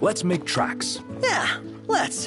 Let's make tracks. Yeah, let's.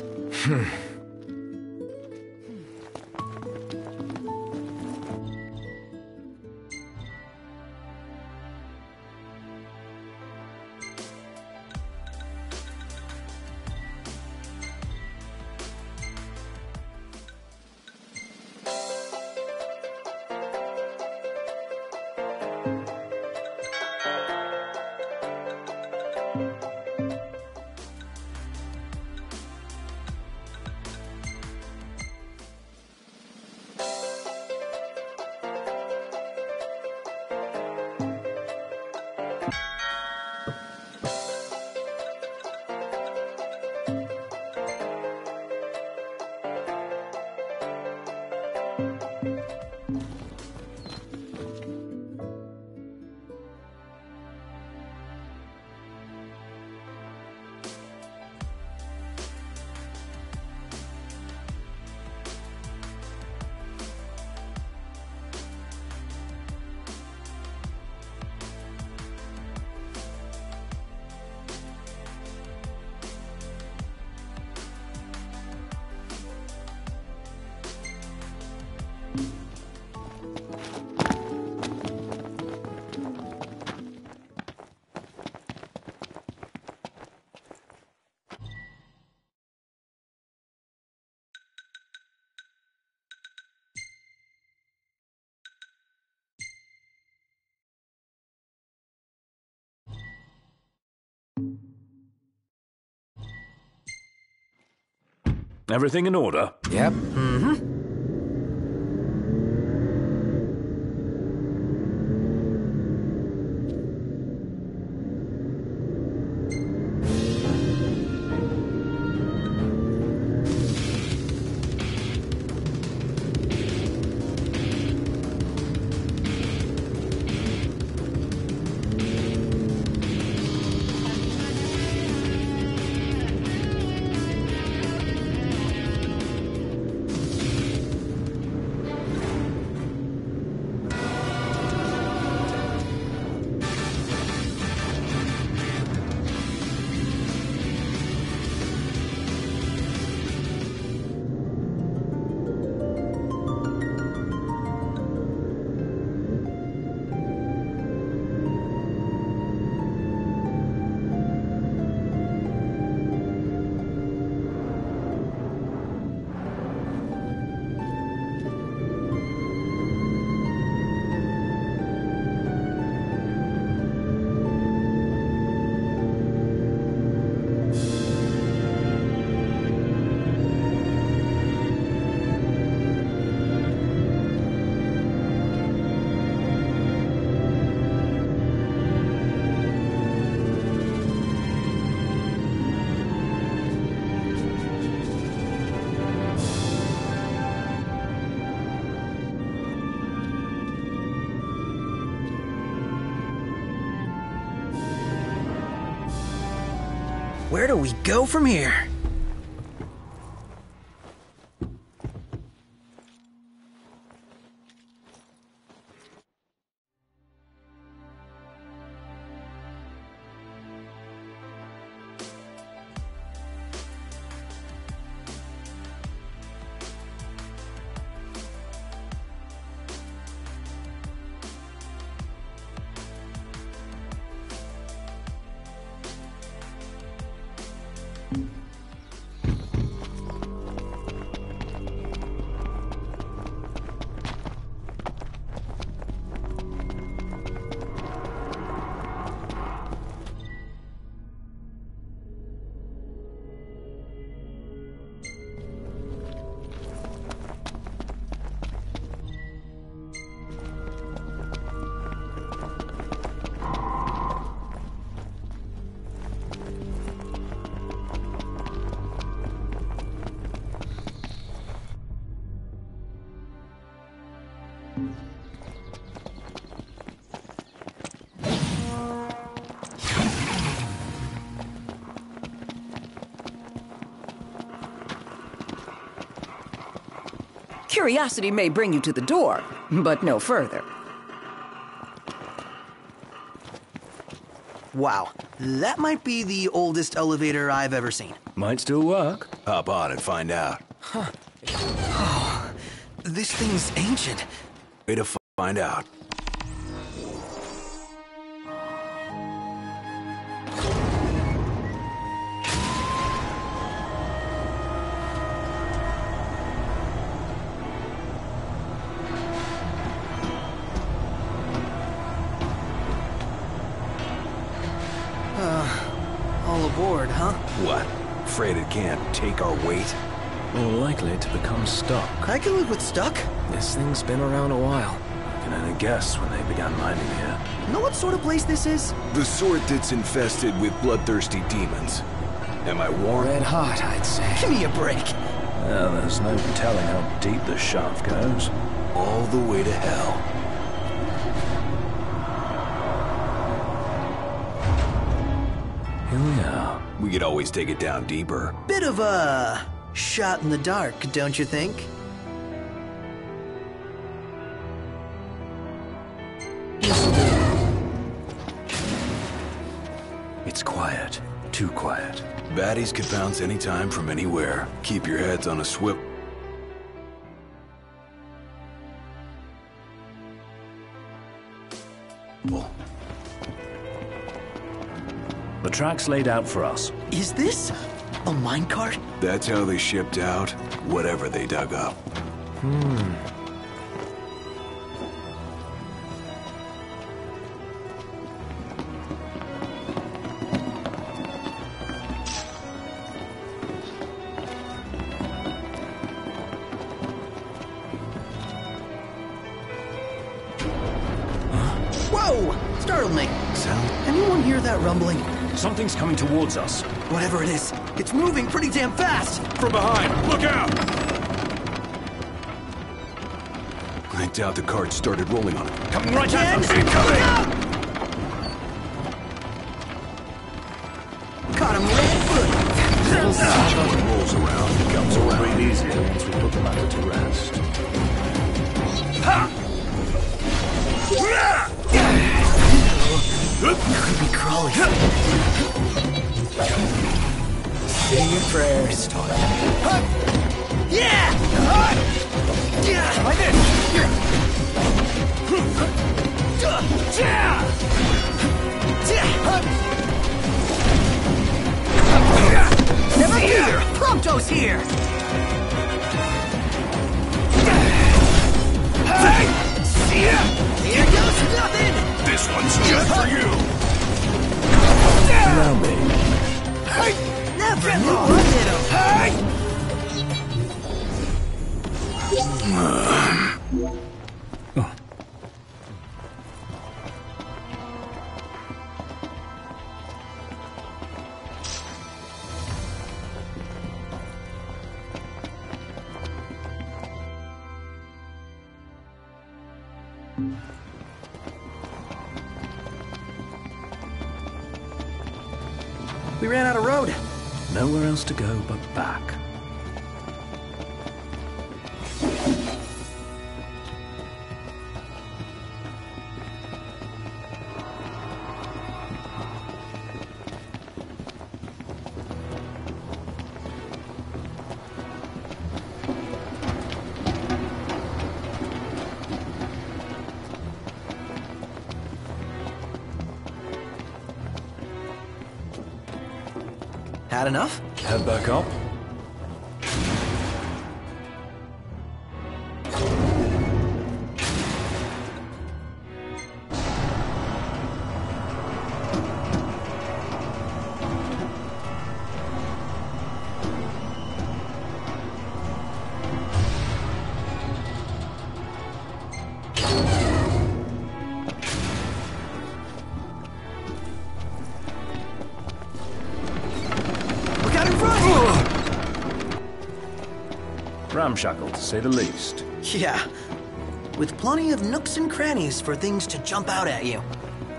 Everything in order? Yep. Where do we go from here? Curiosity may bring you to the door, but no further. Wow, That might be the oldest elevator I've ever seen. Might still work. Hop on and find out. This thing's ancient. Way to find out. All aboard, huh? What? Afraid it can't take our weight? More likely to become stuck. I can live with stuck. This thing's been around a while. I can only guess when they began mining here. Know what sort of place this is? The sort that's infested with bloodthirsty demons. Am I warned? Red hot, I'd say. Give me a break. Well, there's no telling how deep the shaft goes. All the way to hell. Here we are. We could always take it down deeper. Bit of a shot in the dark, don't you think? It's quiet. Too quiet. Baddies could bounce anytime from anywhere. Keep your heads on a swivel. The track's laid out for us. Is this a minecart? That's how they shipped out whatever they dug up. Whoa! Startled me. Sound? Anyone hear that rumbling? Something's coming towards us. Whatever it is, it's moving pretty damn fast! From behind! Look out! I doubt the cart started rolling on it. Coming right at us. Incoming! Caught him red-footed! What rolls around comes around. Breathe easier once we put the matter to rest. Creepy crawly. Say your prayers. Yeah! Like this! Never fear! Prompto's here! Here goes nothing! This one's just for you! Allow me. Never knew I hit him! We ran out of road. Nowhere else to go but back. Had enough? Head back up. Ramshackle, to say the least. Yeah. With plenty of nooks and crannies for things to jump out at you.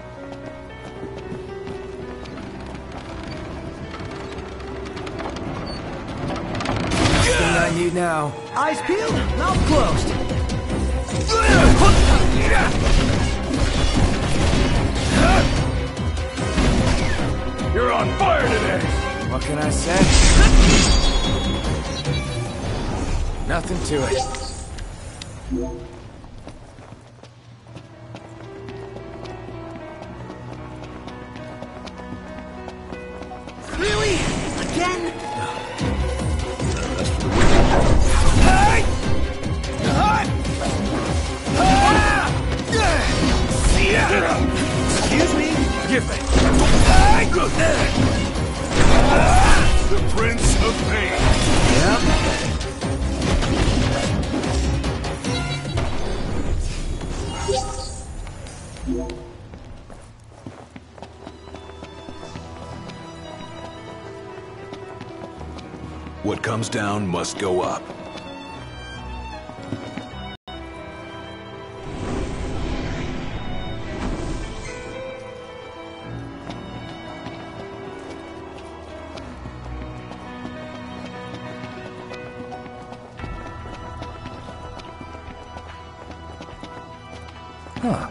Thing I need now. Eyes peeled, mouth closed. on fire today! What can I say? Nothing to it. Really? Again? Excuse me? Give me! The Prince of Pain! Yep. What comes down must go up. Huh.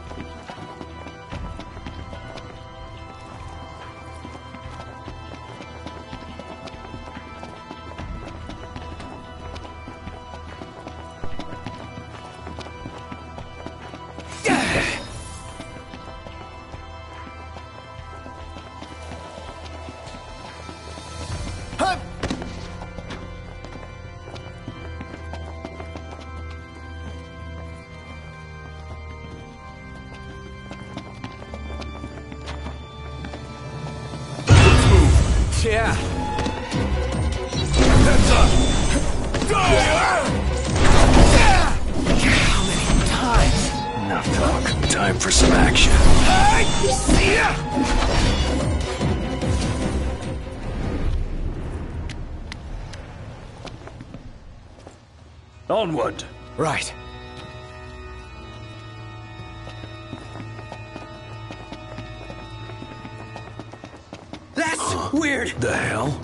Yeah. Heads up! How many times? Enough talk. Time for some action. Onward! Right. That's weird. The hell?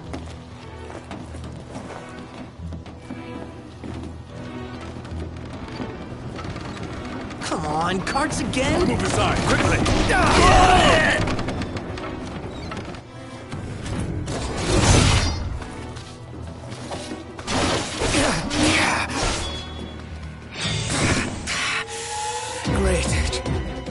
Come on, carts again? Move aside, quickly! Great.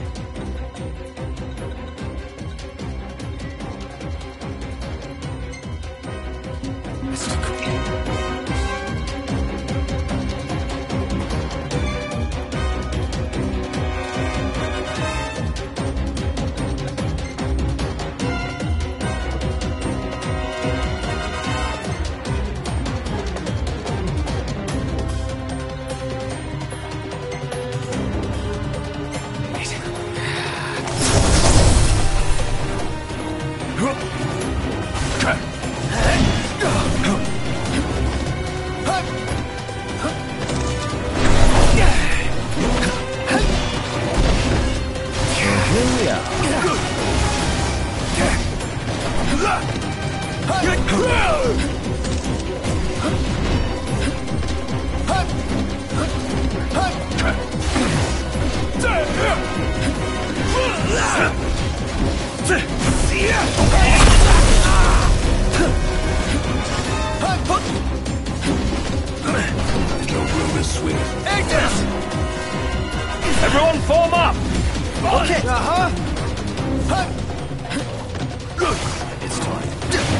No room to swing. Everyone form up! Okay. Uh-huh. It's time.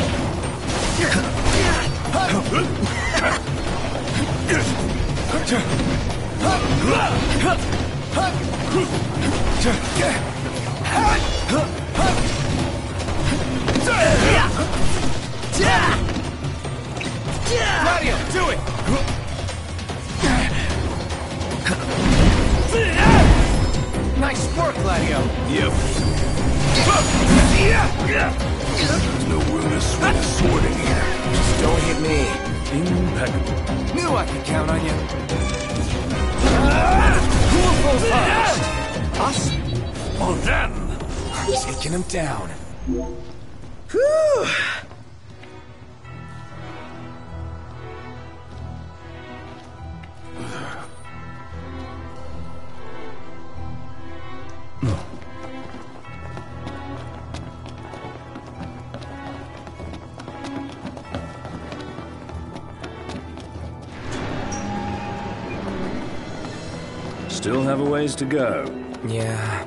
Gladio, do it! Nice work, Gladio. Yep. There's no room to swing a sword in here. Just don't hit me. Impeccable. Knew I could count on you. Who'll go first? Us? Or them! Taking him down. Whew. Still have a ways to go. Yeah.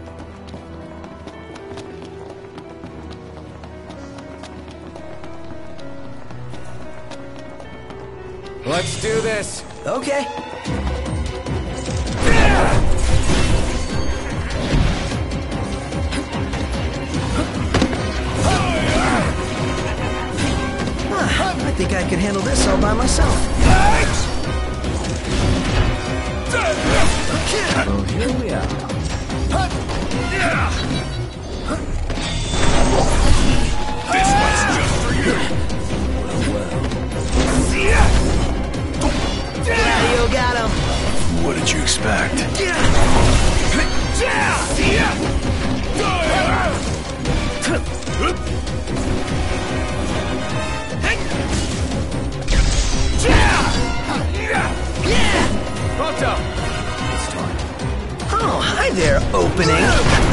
Let's do this. Okay. I think I could handle this all by myself. Well, here we are. This one's just for you! You got him. What did you expect? Pronto. Oh, hi there, opening.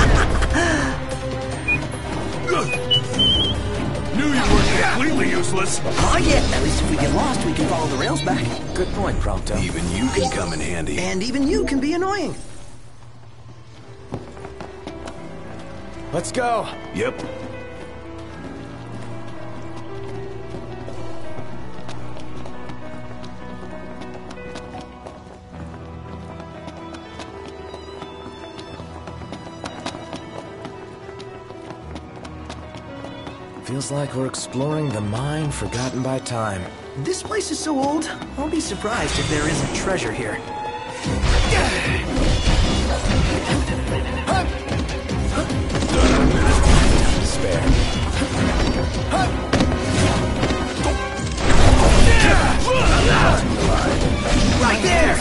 Knew you weren't completely useless! Oh, yeah. At least if we get lost, we can follow the rails back. Good point, Prompto. Even you can come in handy. And even you can be annoying. Let's go. Yep. Feels like we're exploring the mine forgotten by time. This place is so old, I'll be surprised if there isn't treasure here. Spare. Right there!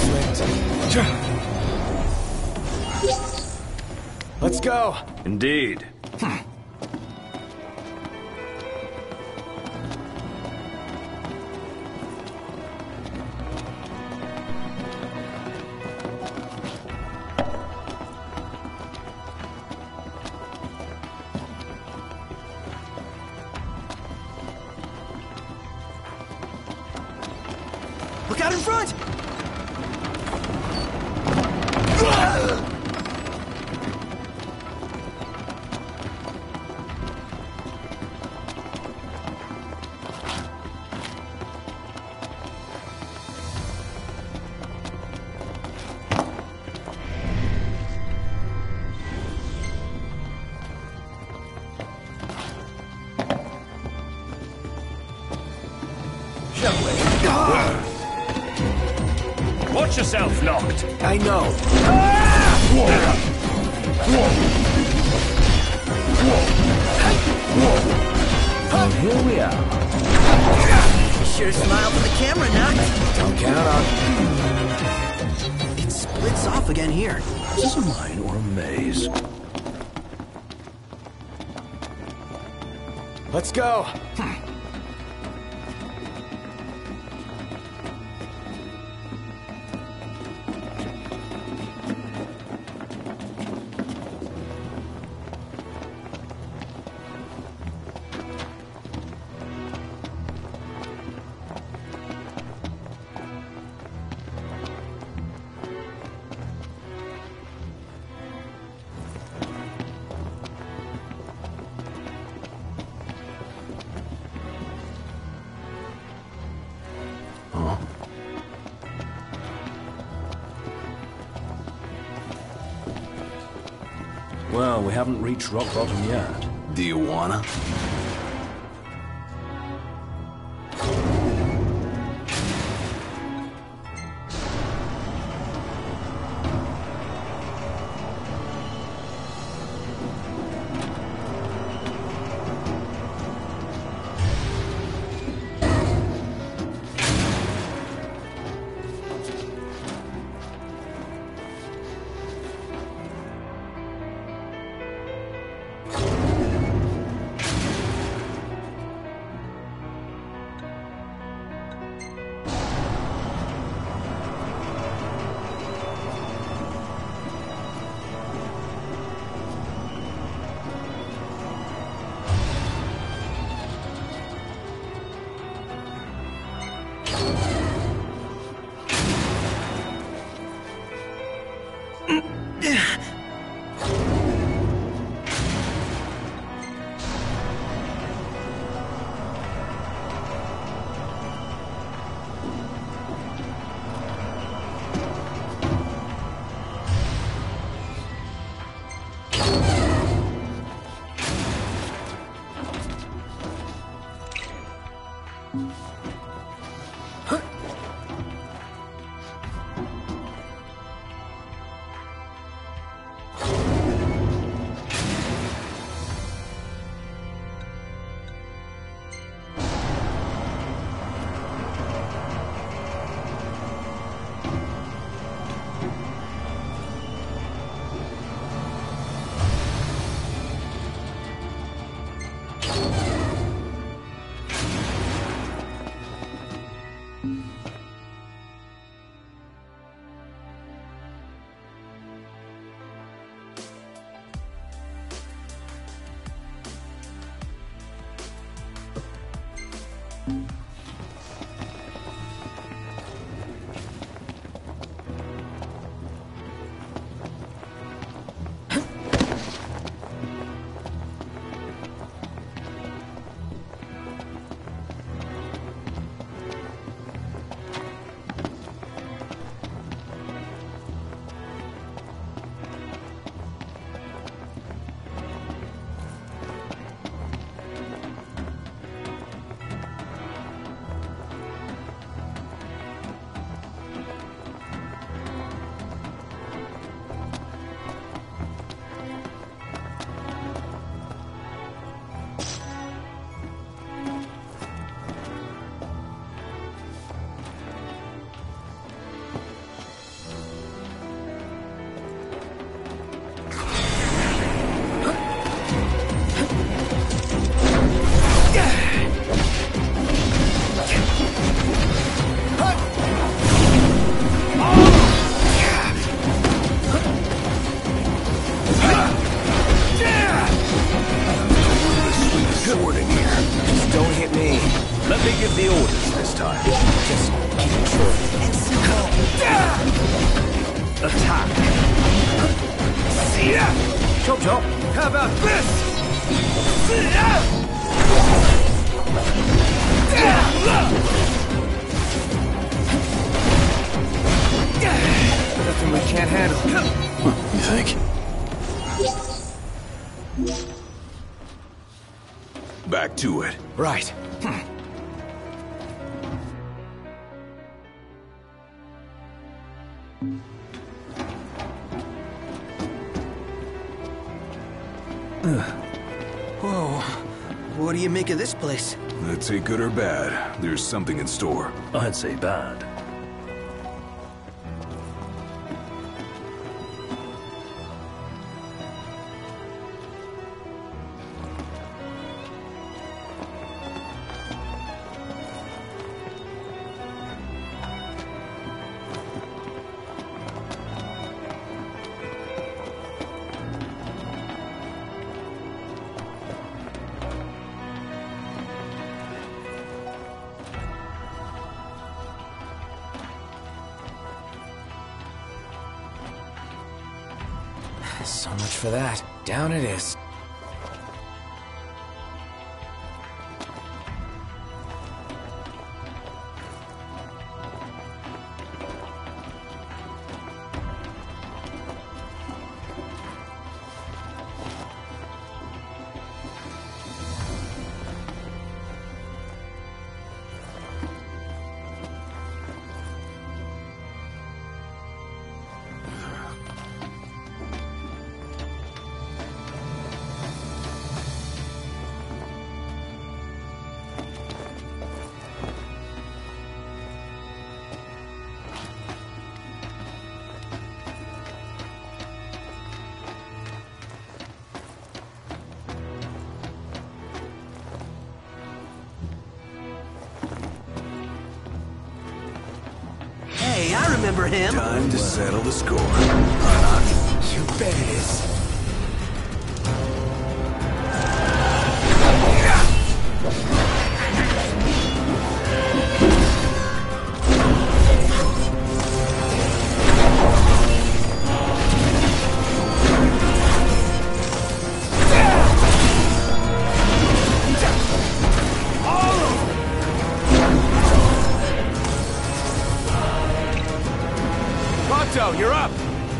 Let's go. Indeed. Look out in front! Watch yourself, Noct. I know. Well, here we are. Be sure to smile for the camera, Noct. Don't count on. It splits off again here. Is this a mine or a maze? Let's go. Well, we haven't reached rock bottom yet. Do you wanna? How about this? Nothing we can't handle. You think? Back to it. Right. Whoa. What do you make of this place? Let's say good or bad, there's something in store. I'd say bad. So much for that. Down it is. Hey, I remember him. Time to settle the score. You bet it is. Pato, you're up!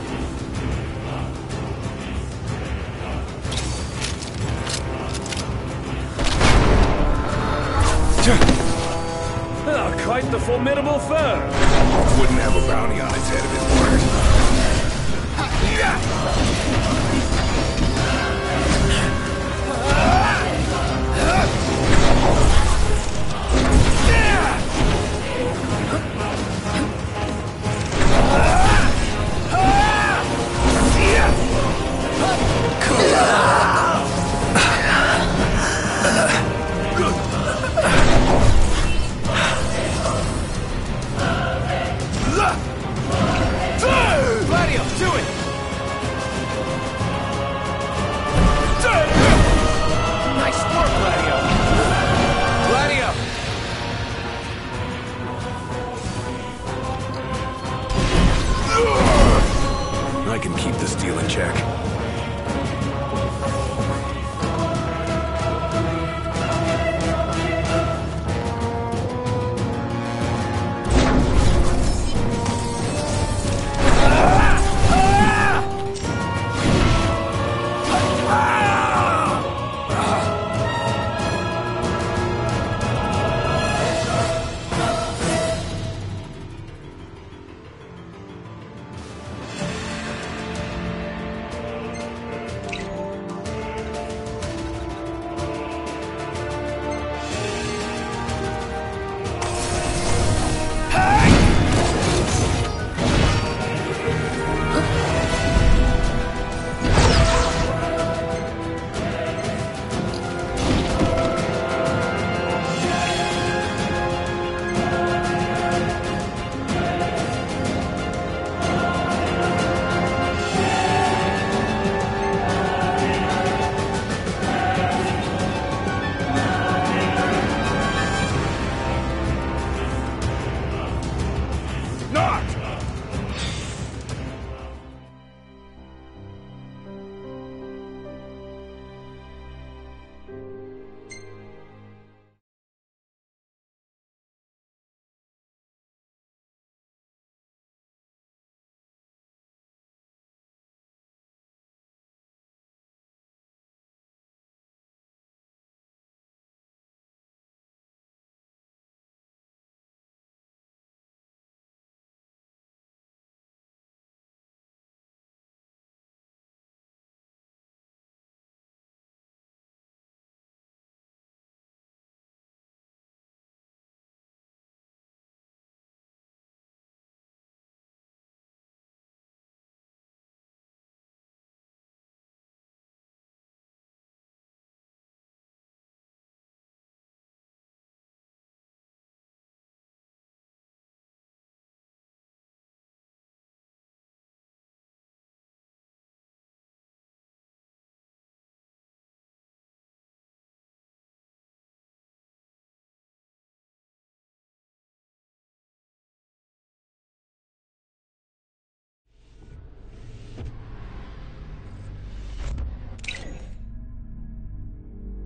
Ah, quite the formidable foe. Wouldn't have a bounty on its head if it weren't.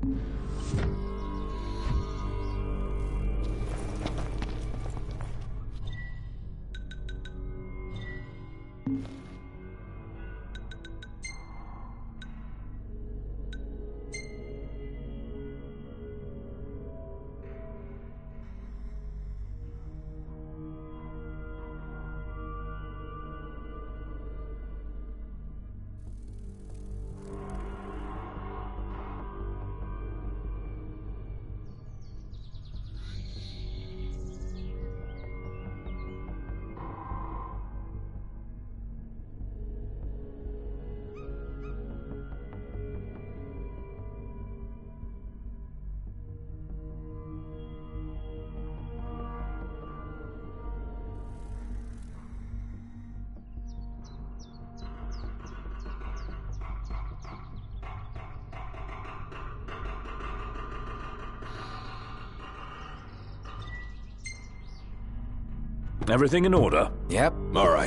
Everything in order? Yep. All right.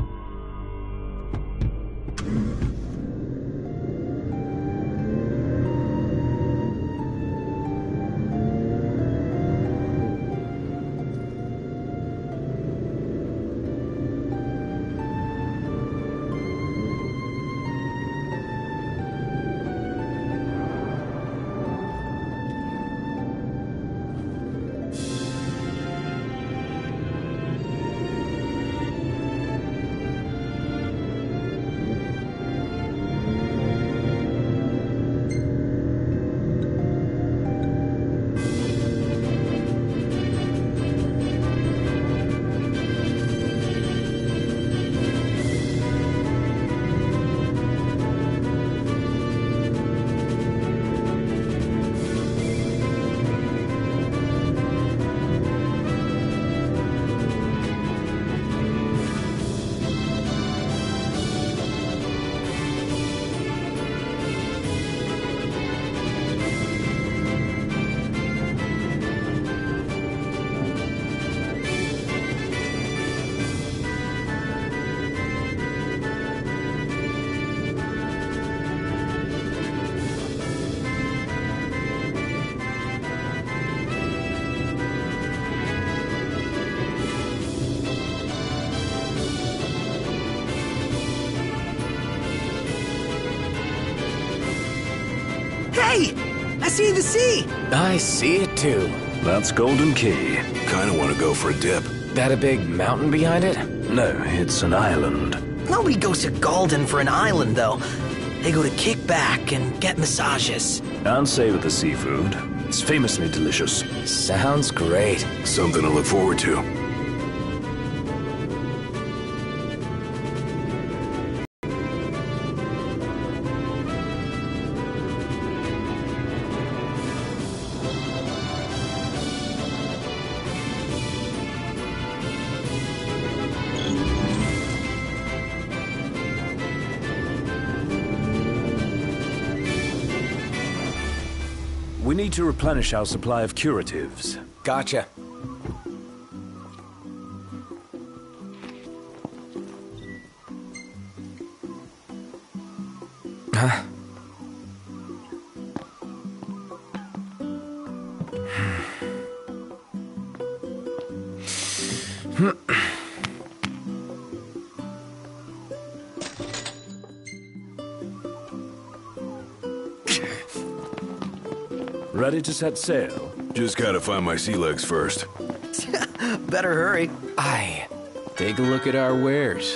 Hey! I see the sea! I see it too. That's Golden Key. Kinda wanna go for a dip. That a big mountain behind it? No, it's an island. Nobody goes to Galden for an island, though. They go to kick back and get massages. And savor the seafood. It's famously delicious. Sounds great. Something to look forward to. We need to replenish our supply of curatives. Gotcha. Huh? Ready to set sail? Just gotta find my sea legs first. Better hurry. Aye. Take a look at our wares.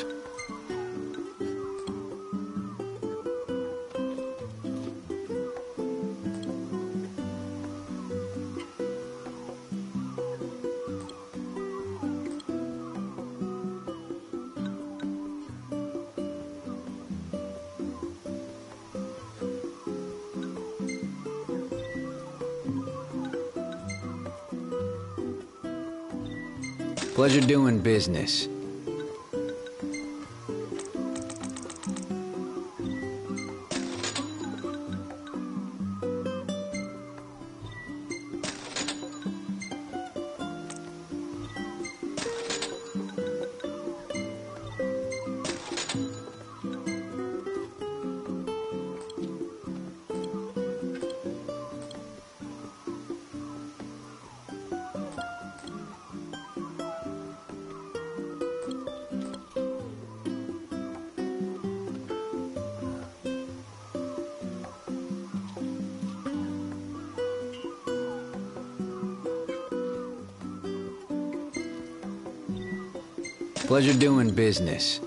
Pleasure doing business. Pleasure doing business.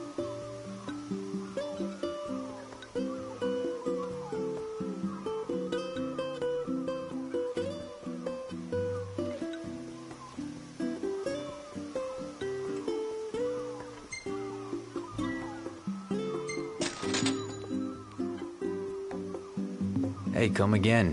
Hey, come again.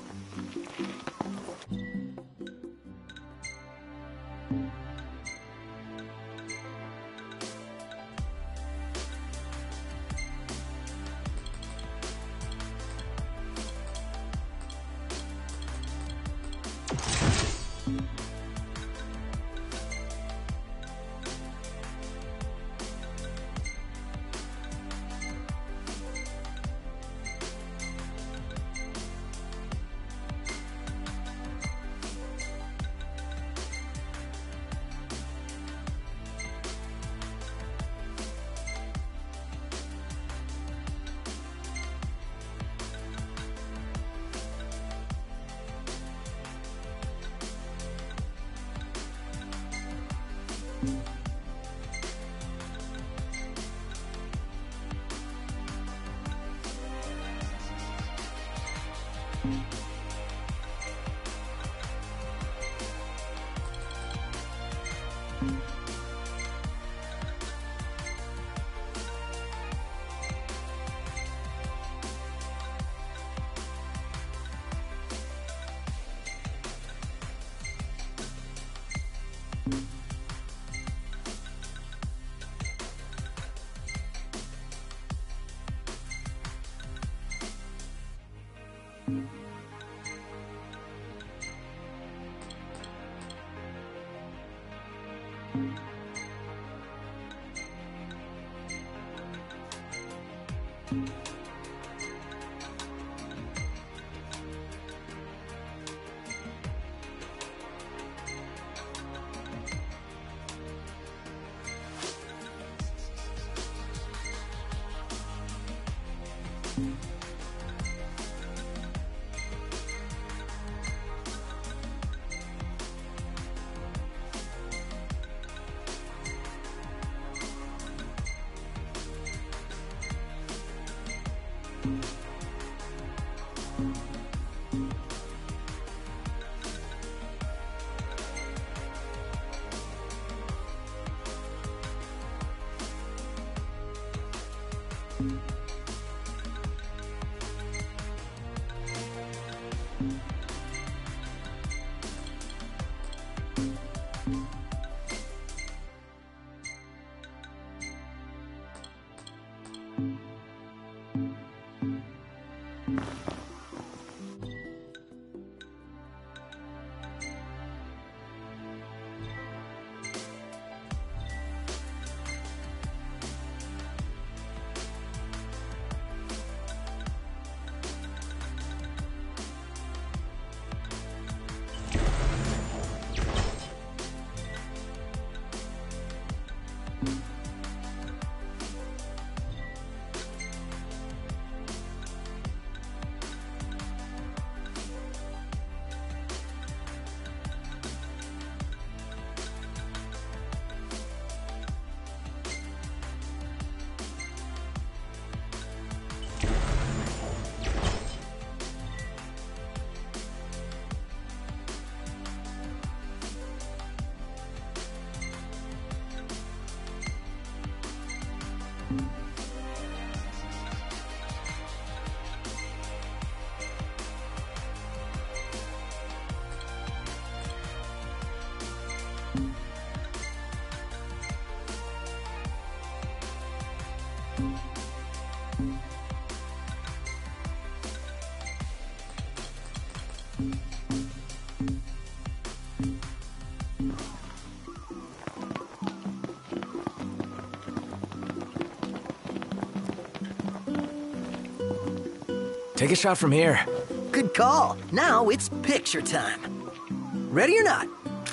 Take a shot from here. Good call. Now it's picture time. Ready or not?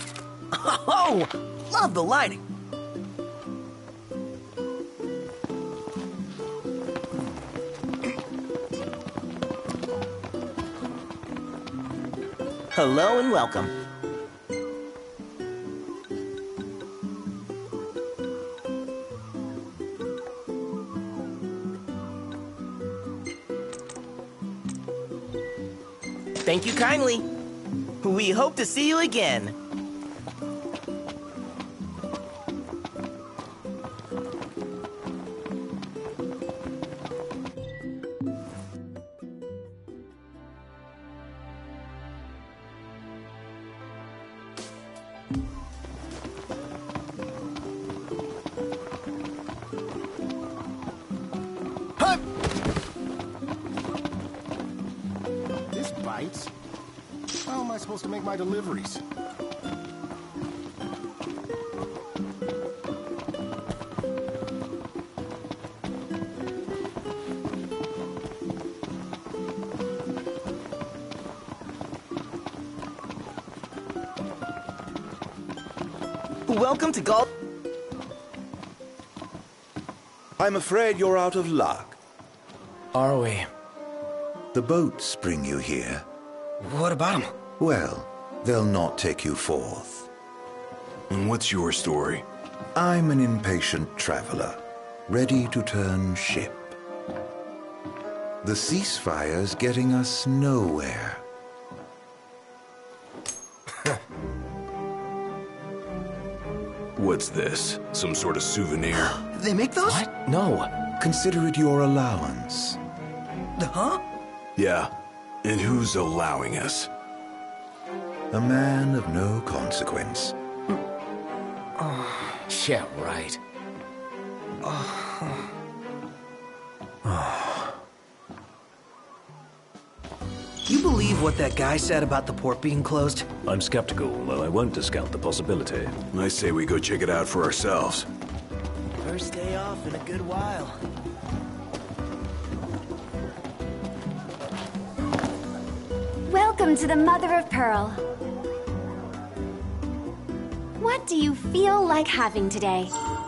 Oh, love the lighting. Hello and welcome. Thank you kindly. We hope to see you again. This bites? How am I supposed to make my deliveries? Welcome to Galt. I'm afraid you're out of luck. Are we? The boats bring you here. What about them? Well, they'll not take you forth. And what's your story? I'm an impatient traveler, ready to turn ship. The ceasefire's getting us nowhere. What's this? Some sort of souvenir? They make those? What? No. Consider it your allowance. Huh? Yeah. And who's allowing us? A man of no consequence. Yeah, right. You believe what that guy said about the port being closed? I'm skeptical, though I won't discount the possibility. I say we go check it out for ourselves. First day off in a good while. Welcome to the Mother of Pearl. What do you feel like having today?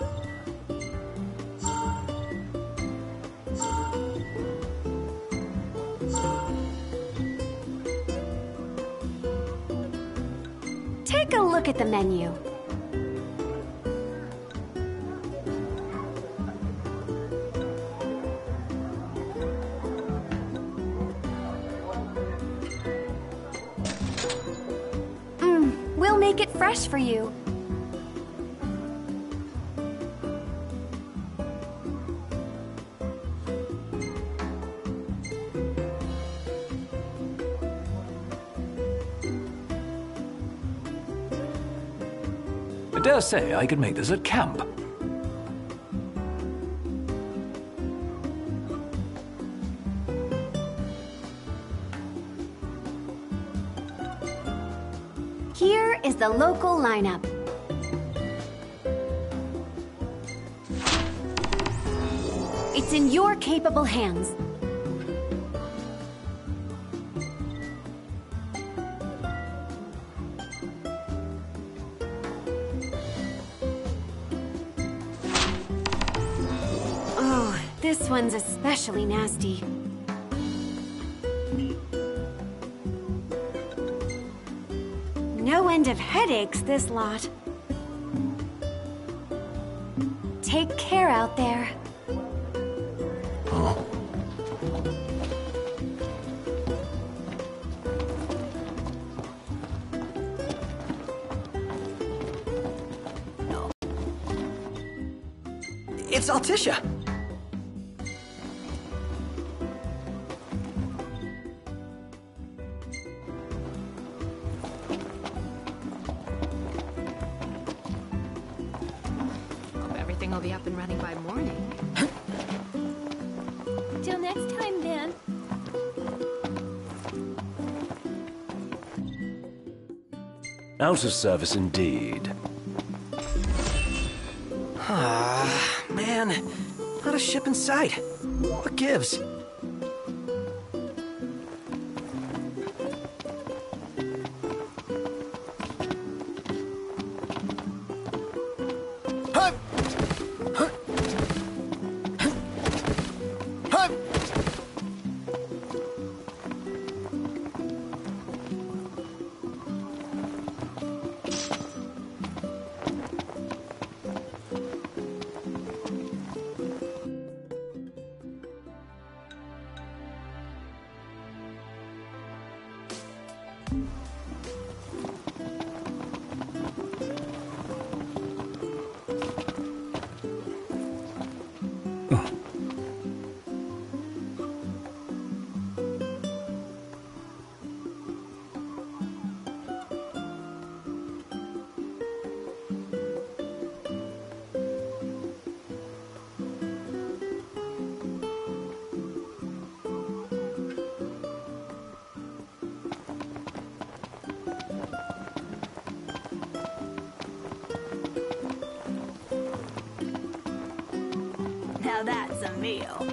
Take a look at the menu. We'll make it fresh for you. I dare say I could make this at camp. Here is the local lineup. It's in your capable hands. Oh, this one's especially nasty. No end of headaches, this lot. Take care out there. Huh? It's Altissia. Everything will be up and running by morning. Till next time, then. Out of service indeed. Ah, man. Not a ship in sight. What gives? Now that's a meal.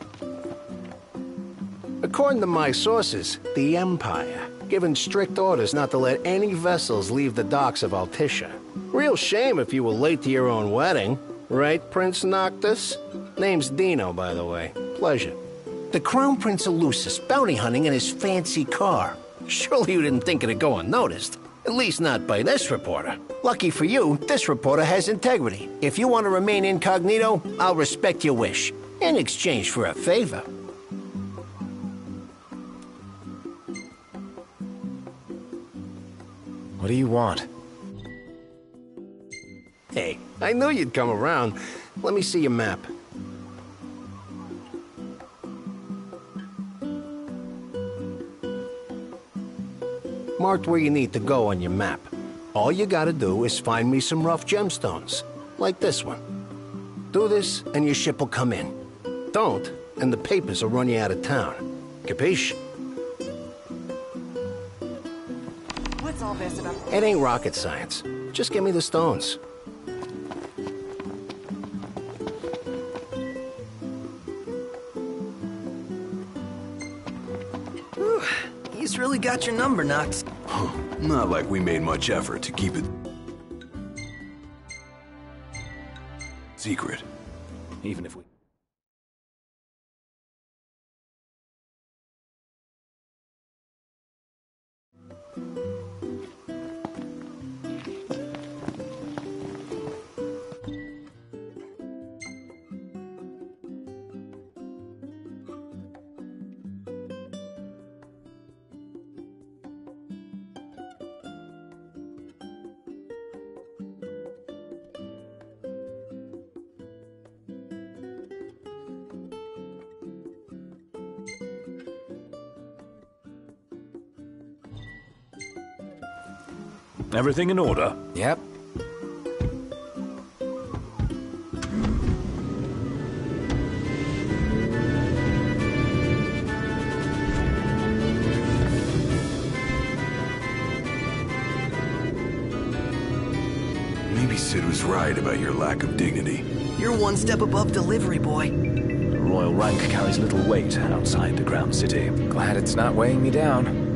According to my sources, the Empire given strict orders not to let any vessels leave the docks of Altissia. Real shame if you were late to your own wedding. Right, Prince Noctis? Name's Dino, by the way. Pleasure. The Crown Prince of Lucis bounty hunting in his fancy car. Surely you didn't think it'd go unnoticed. At least not by this reporter. Lucky for you, this reporter has integrity. If you want to remain incognito, I'll respect your wish. In exchange for a favor. What do you want? Hey, I knew you'd come around. Let me see your map. Marked where you need to go on your map. All you gotta do is find me some rough gemstones, like this one. Do this, and your ship will come in. Don't, and the papers will run you out of town. Capiche? What's all this about? It ain't rocket science. Just give me the stones. Whew. He's really got your number, Nox. Not like we made much effort to keep it secret. Even if we... Everything in order? Yep. Maybe Sid was right about your lack of dignity. You're one step above delivery boy. The royal rank carries little weight outside the Crown City. Glad it's not weighing me down.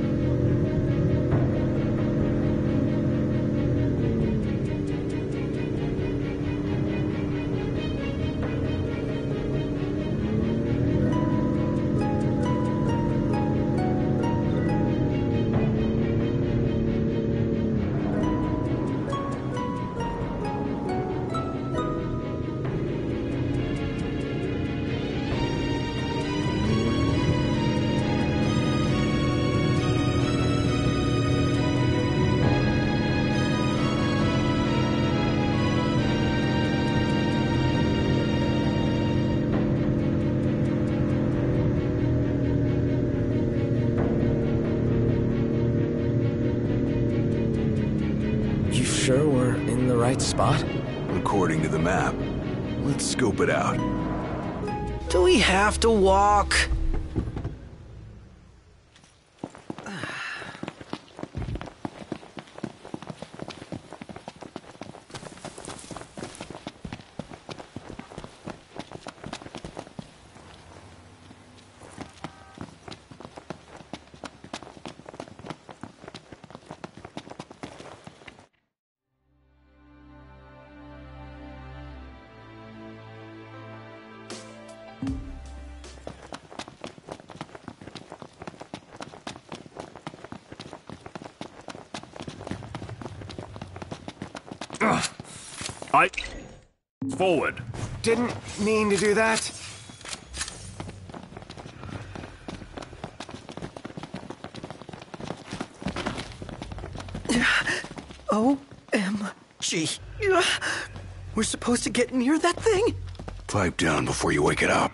Sure we're in the right spot? According to the map. Let's scope it out. Do we have to walk? Forward. Didn't mean to do that. OMG. We're supposed to get near that thing? Pipe down before you wake it up.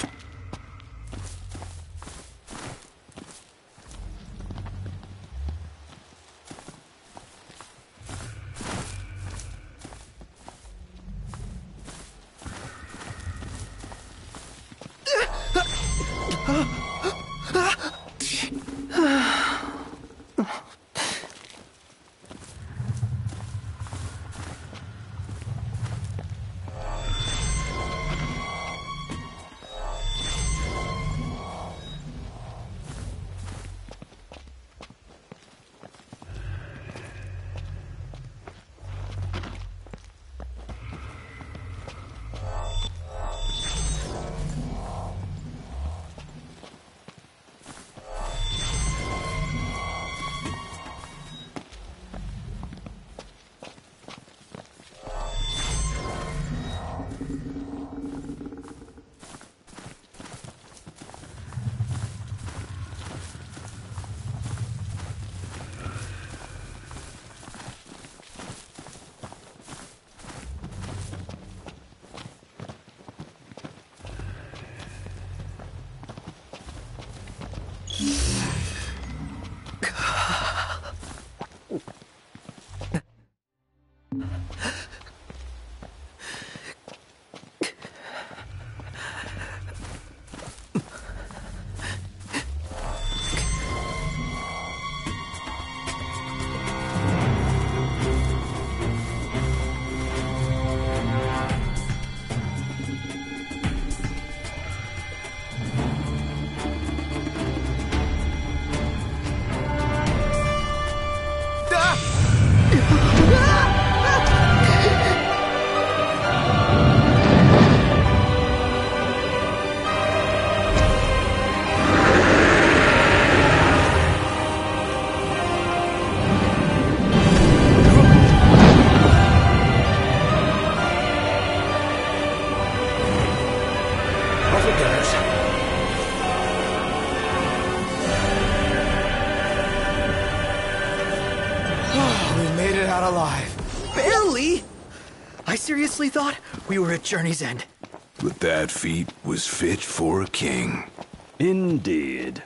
it out alive. Barely! I seriously thought we were at Journey's End. But that feat was fit for a king. Indeed.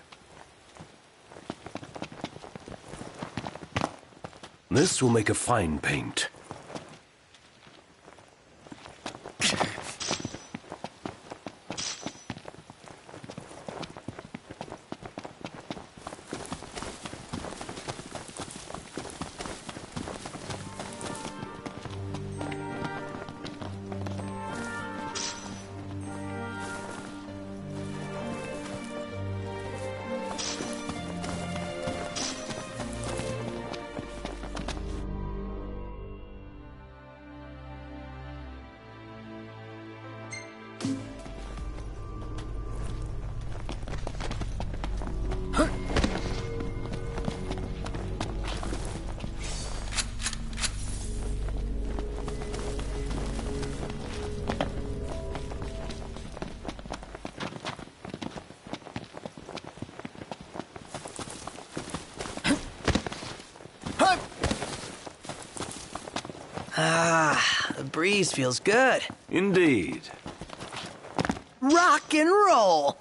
This will make a fine paint. Ah, the breeze feels good. Indeed. Rock and roll!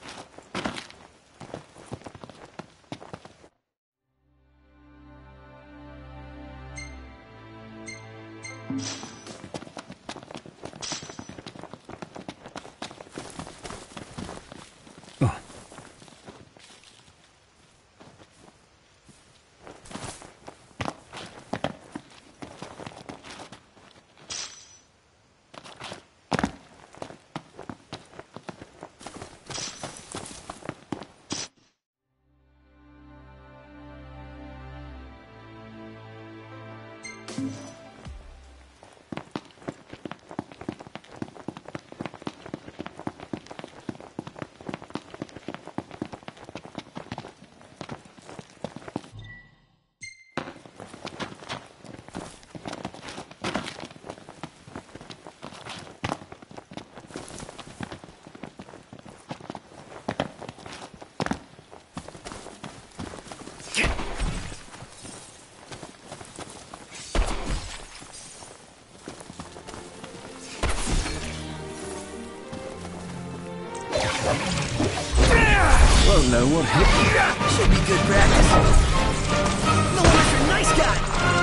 Won't know what hit me. Should be good practice. No wonder you're a nice guy.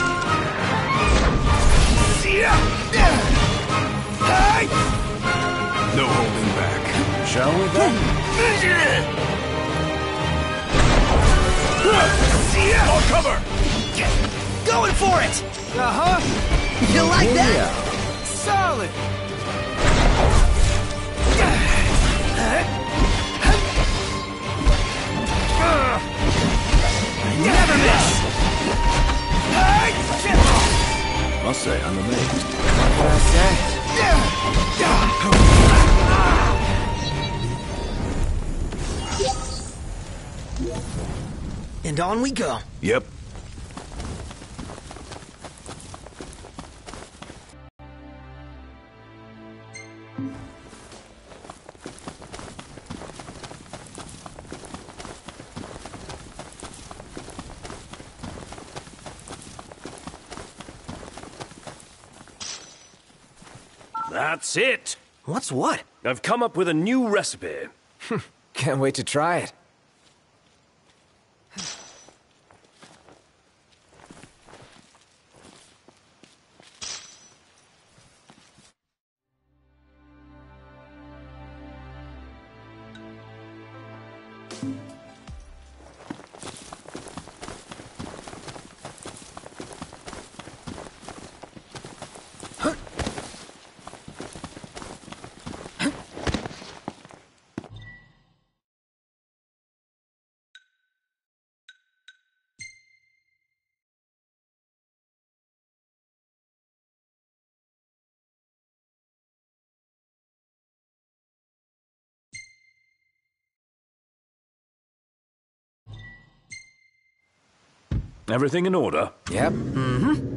No holding back. Shall we then? I'll cover! Going for it! Uh-huh. You like that? Solid. Never miss! Must say, I'm amazed. What I say? And on we go. Yep. That's it! What's what? I've come up with a new recipe. Can't wait to try it. Everything in order? Yep. Mm-hmm.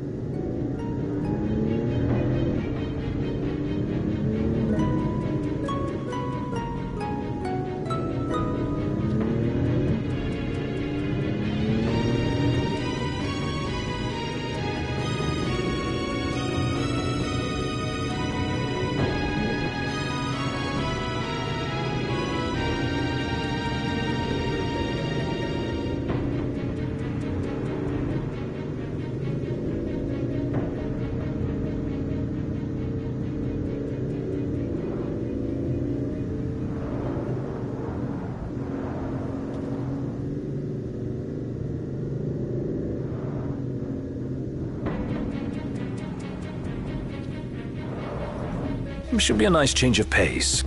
Should be a nice change of pace.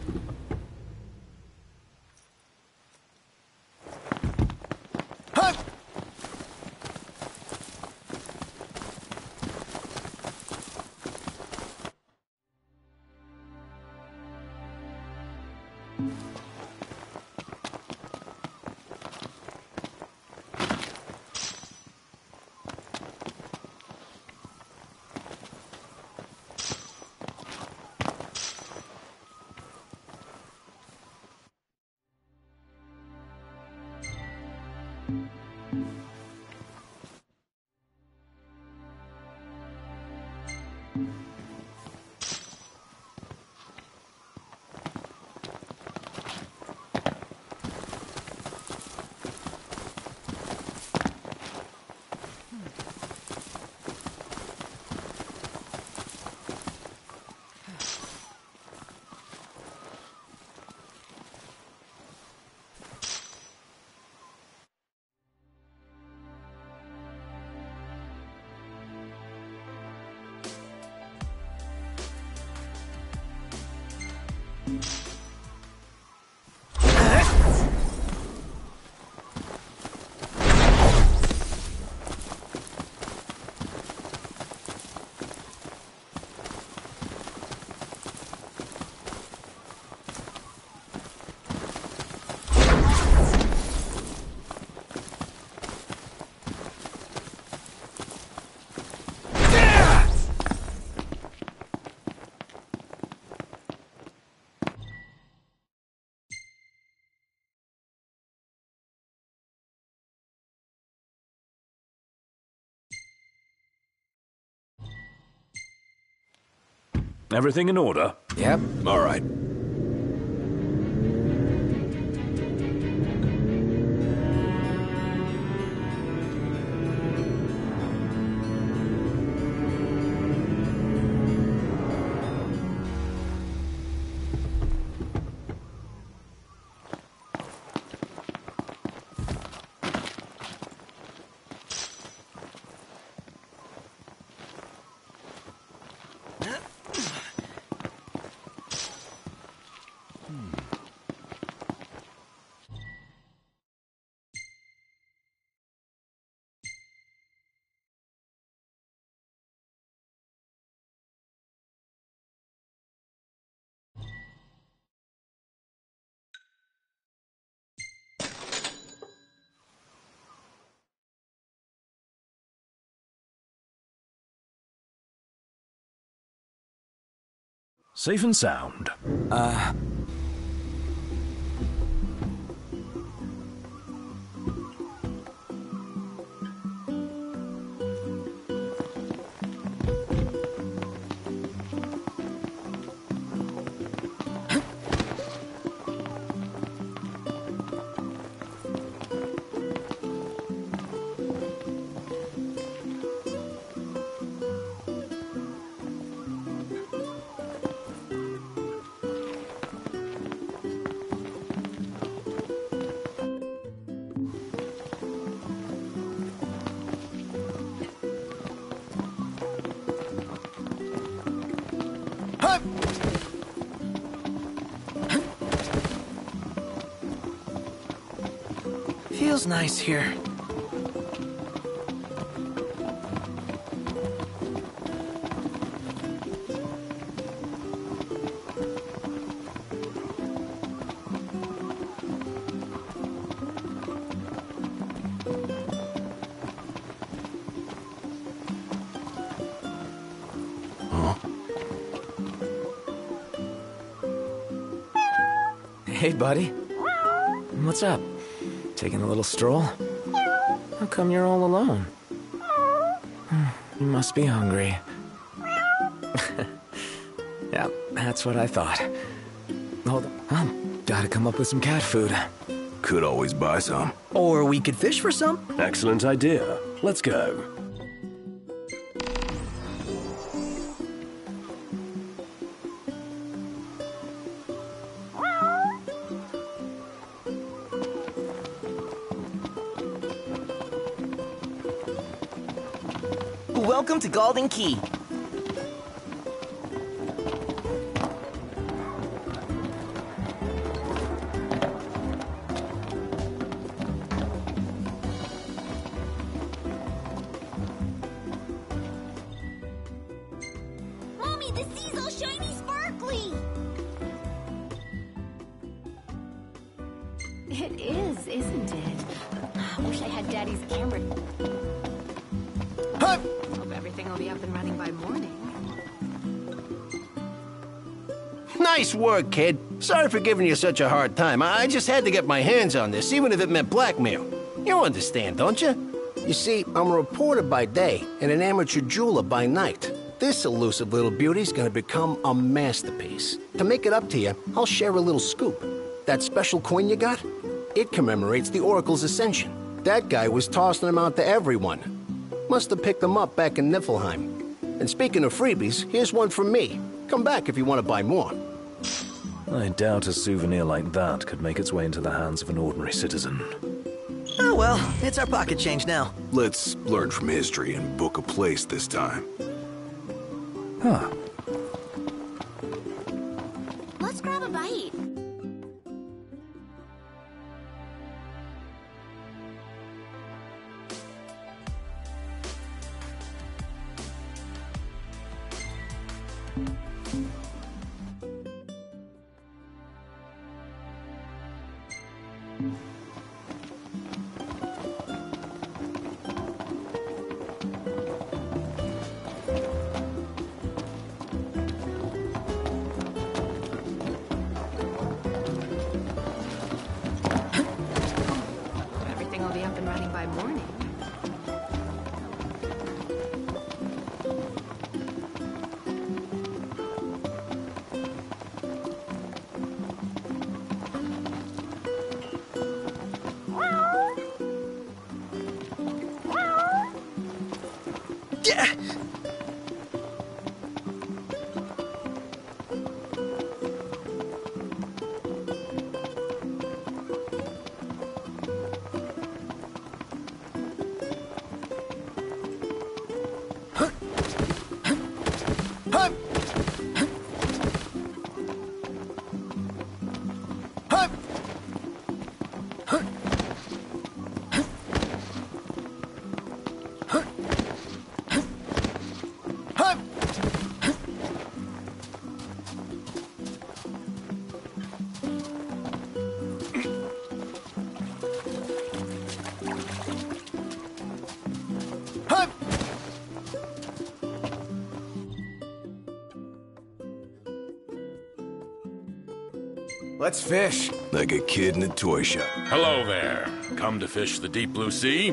Everything in order? Yep. All right. Safe and sound. Feels nice here. Hey, buddy. What's up? Taking a little stroll? How come you're all alone? You must be hungry. Yeah, that's what I thought. Hold on. Gotta come up with some cat food. Could always buy some. Or we could fish for some. Excellent idea. Let's go. Welcome to Golden Key. Daddy's camera. Hup! Hope everything will be up and running by morning. Nice work, kid. Sorry for giving you such a hard time. I just had to get my hands on this, even if it meant blackmail. You understand, don't you? You see, I'm a reporter by day and an amateur jeweler by night. This elusive little beauty's gonna become a masterpiece. To make it up to you, I'll share a little scoop. That special coin you got? It commemorates the Oracle's ascension. That guy was tossing them out to everyone. Must have picked them up back in Niflheim. And speaking of freebies, here's one from me. Come back if you want to buy more. I doubt a souvenir like that could make its way into the hands of an ordinary citizen. Oh well, it's our pocket change now. Let's learn from history and book a place this time. Huh. Let's grab a bite. Everything will be up and running by morning. Yeah. Hup! Hup! Hup! Hup! Hup! Let's fish. Like a kid in a toy shop. Hello there. Come to fish the deep blue sea?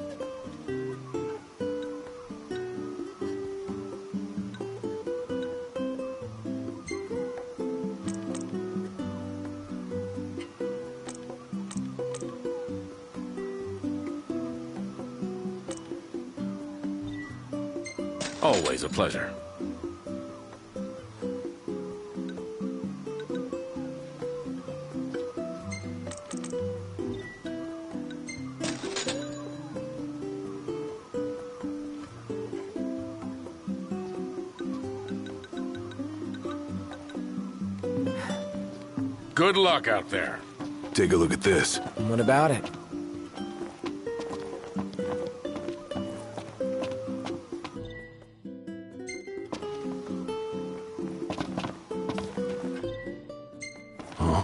Always a pleasure. Good luck out there. Take a look at this. What about it? Huh?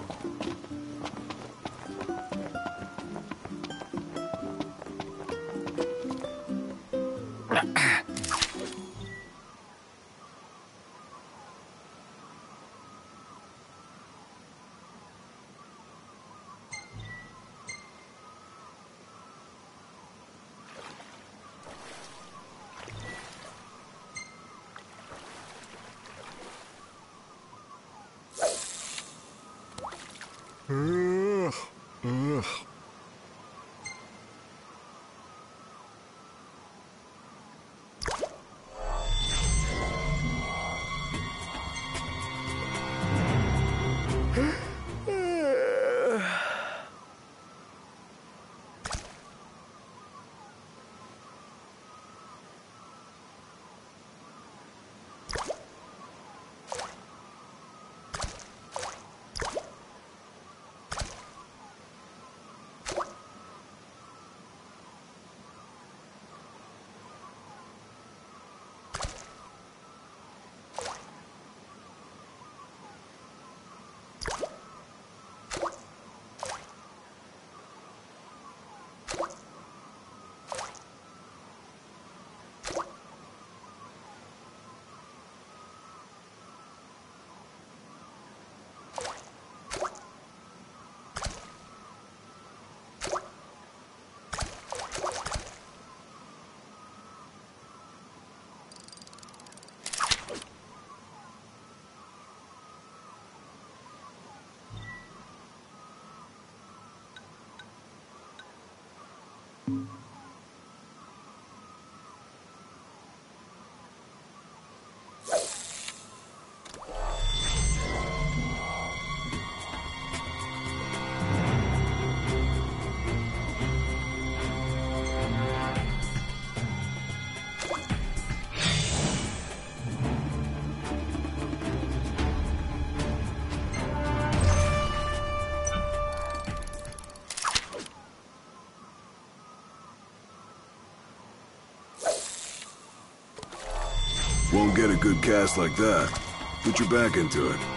Won't get a good cast like that. Put your back into it.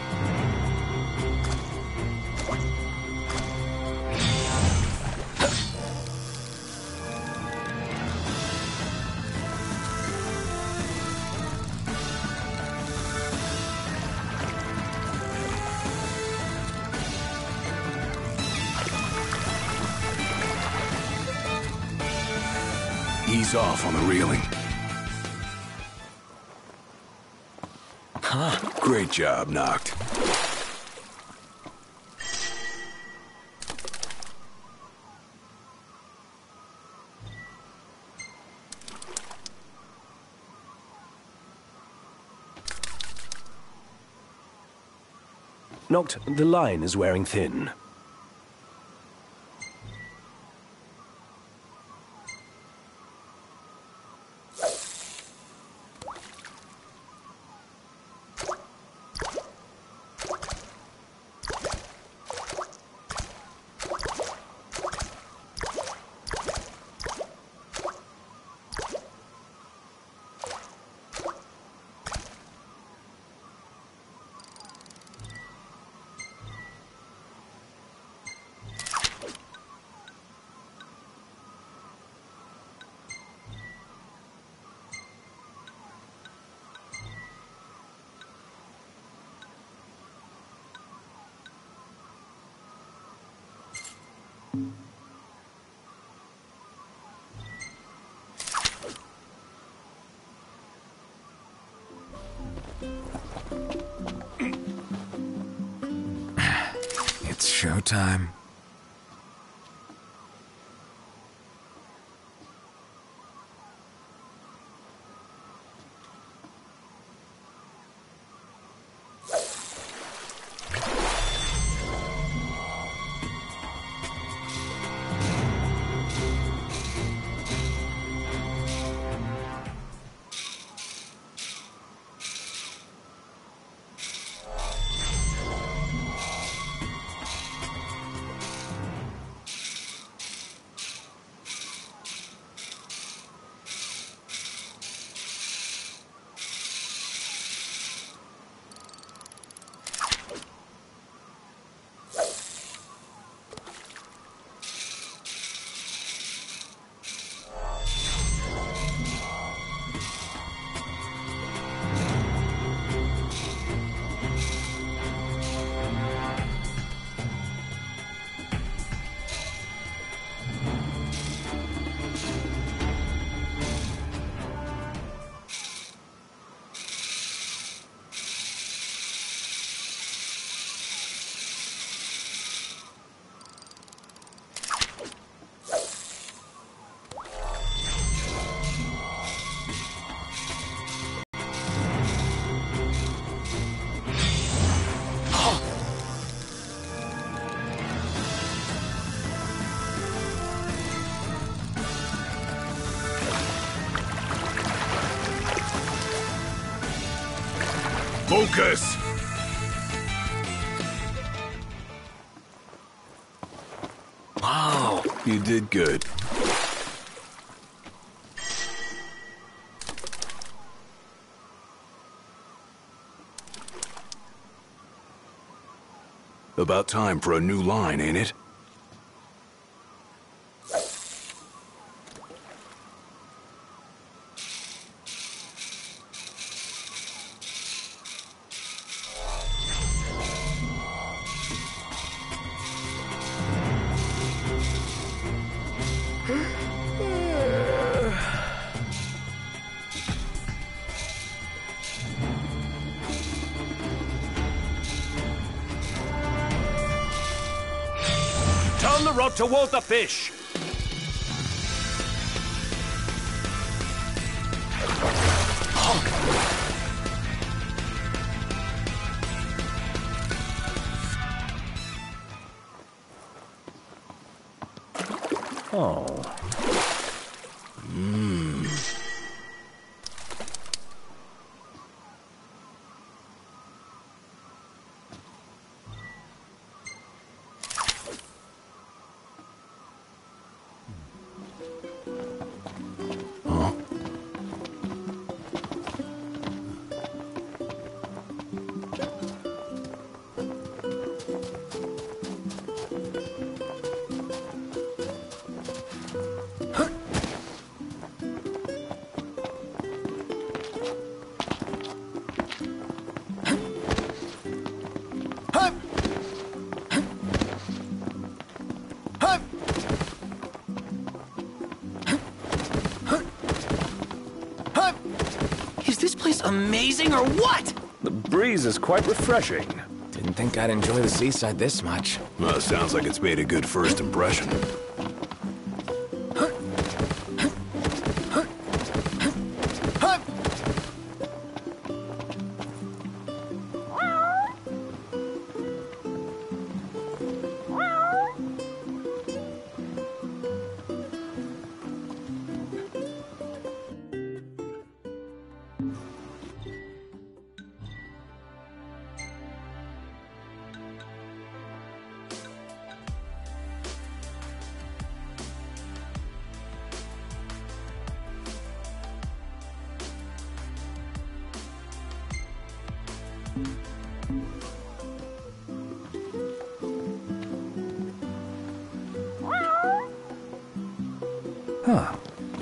Ease off on the reeling. Great job, Noct. Noct, the line is wearing thin. It's showtime. Focus! Wow, you did good. About time for a new line, ain't it? Turn the rod towards the fish. Oh. place amazing or what? The breeze is quite refreshing. Didn't think I'd enjoy the seaside this much. Well, sounds like it's made a good first impression. Huh.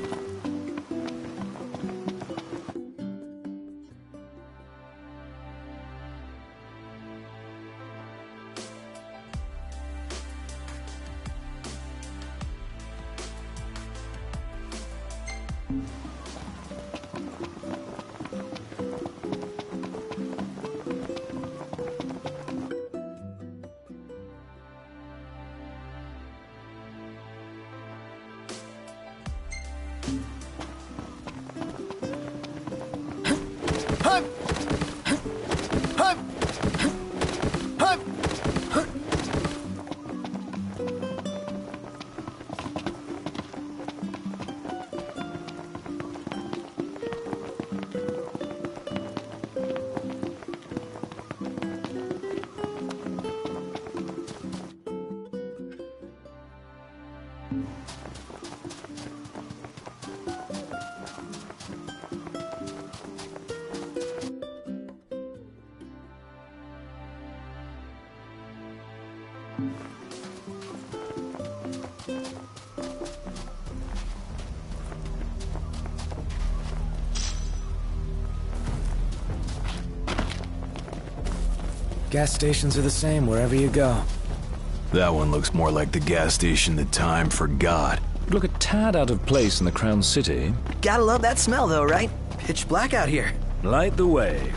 Gas stations are the same wherever you go. That one looks more like the gas station that time forgot. Look a tad out of place in the Crown City. Gotta love that smell though, right? Pitch black out here. Light the way.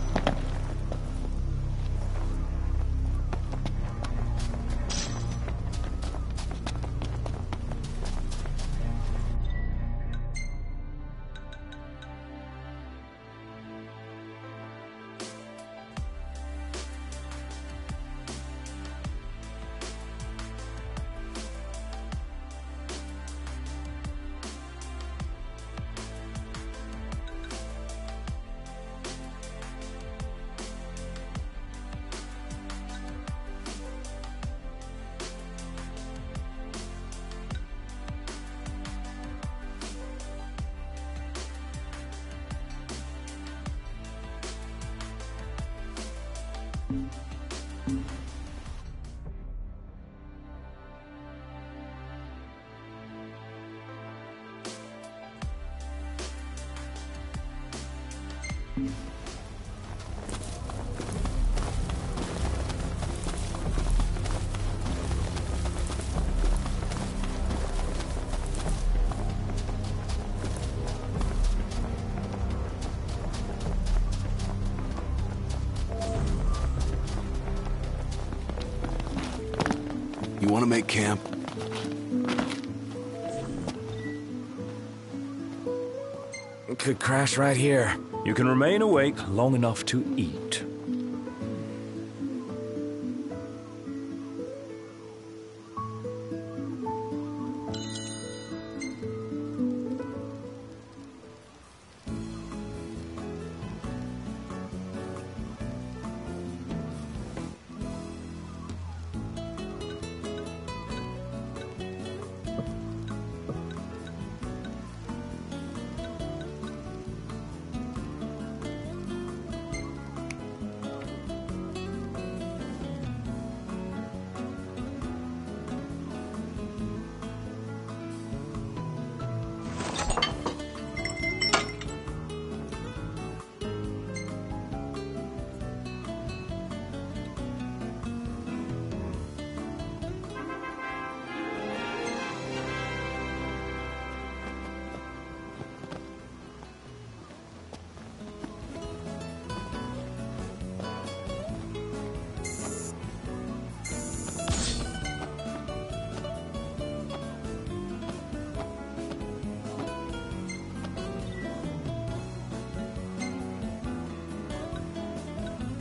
You want to make camp? Could crash right here. You can remain awake long enough to eat.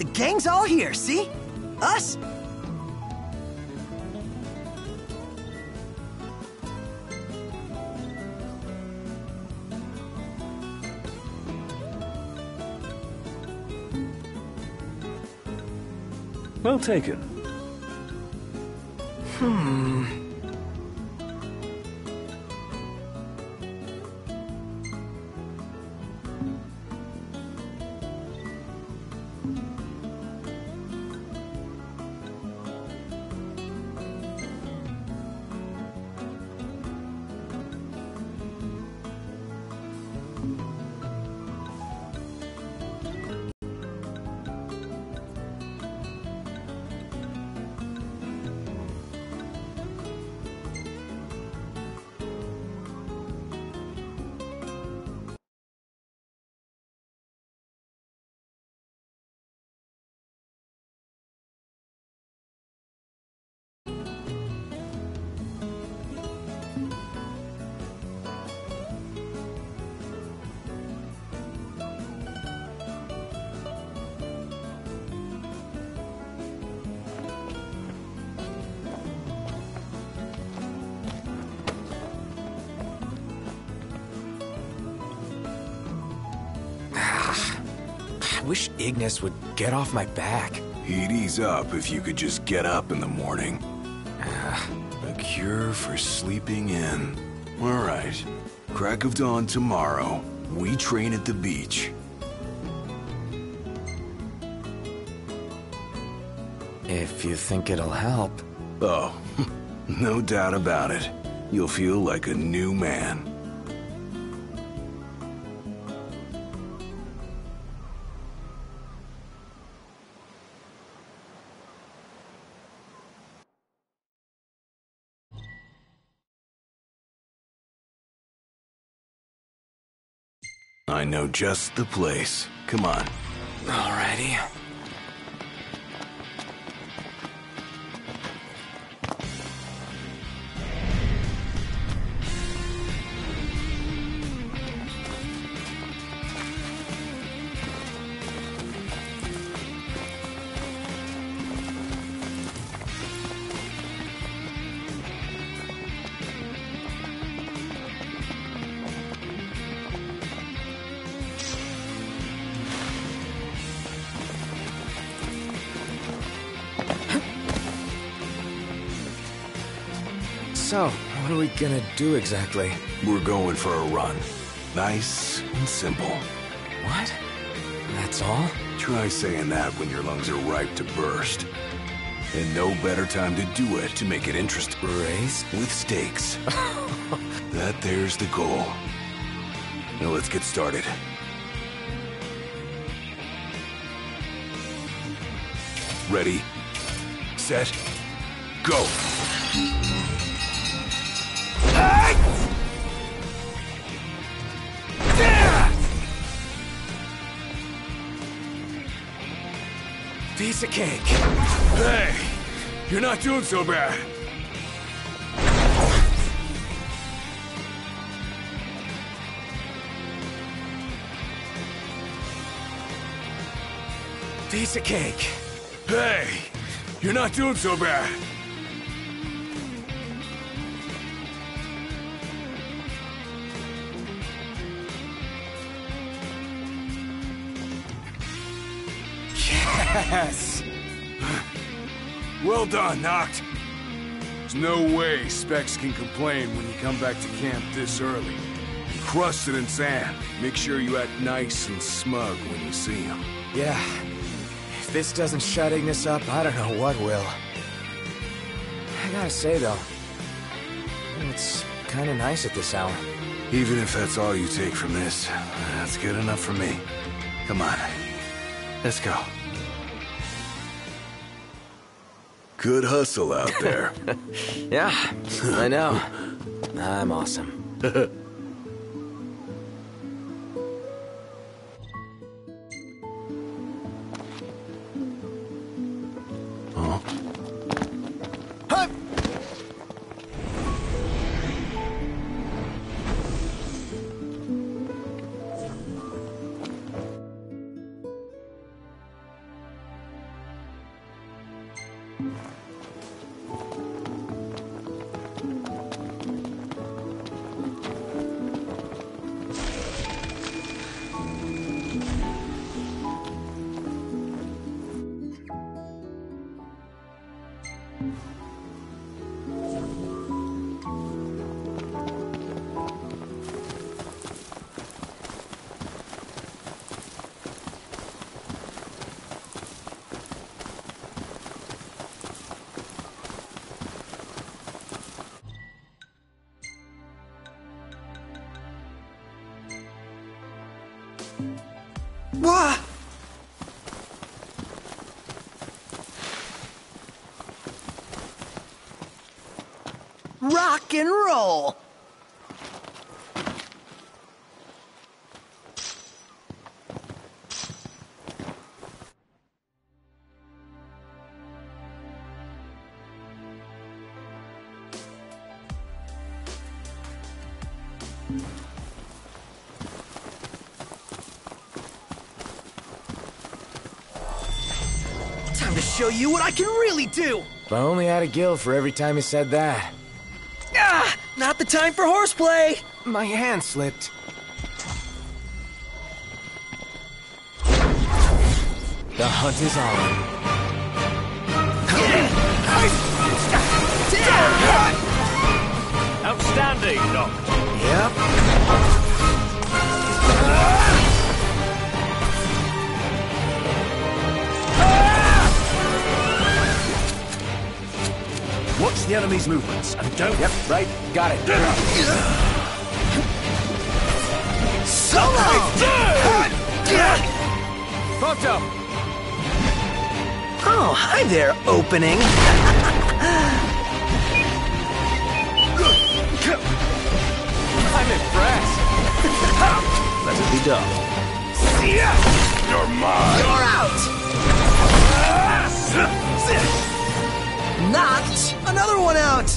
The gang's all here, see? Us? Well taken. I wish Ignis would get off my back. He'd ease up if you could just get up in the morning. A cure for sleeping in. All right. Crack of dawn tomorrow. We train at the beach. If you think it'll help. Oh, no doubt about it. You'll feel like a new man. I know just the place. Come on. Alrighty. So, what are we gonna do exactly? We're going for a run. Nice and simple. What? That's all? Try saying that when your lungs are ripe to burst. And no better time to do it to make it interesting. Race? With stakes. That there's the goal. Now let's get started. Ready, set, go! Piece of cake. Hey, you're not doing so bad. Piece of cake. Hey, you're not doing so bad. Yes! Well done, Noct. There's no way Specs can complain when you come back to camp this early. Crusted in sand. Make sure you act nice and smug when you see him. Yeah. If this doesn't shut Ignis up, I don't know what will. I gotta say, though, it's kinda nice at this hour. Even if that's all you take from this, that's good enough for me. Come on. Let's go. Good hustle out there. Yeah, I know. I'm awesome. Huh? Hup! Wah! Rock and roll! Time to show you what I can really do! If I only had a gill for every time he said that. Ah! Not the time for horseplay! My hand slipped. The hunt is on. Outstanding, Noct. Yep. Watch the enemy's movements and don't... Yep, right. Got it. Solo! Photo! Oh, hi there, opening. I'm impressed. Let it be done. You're mine! You're out! Knocked another one out!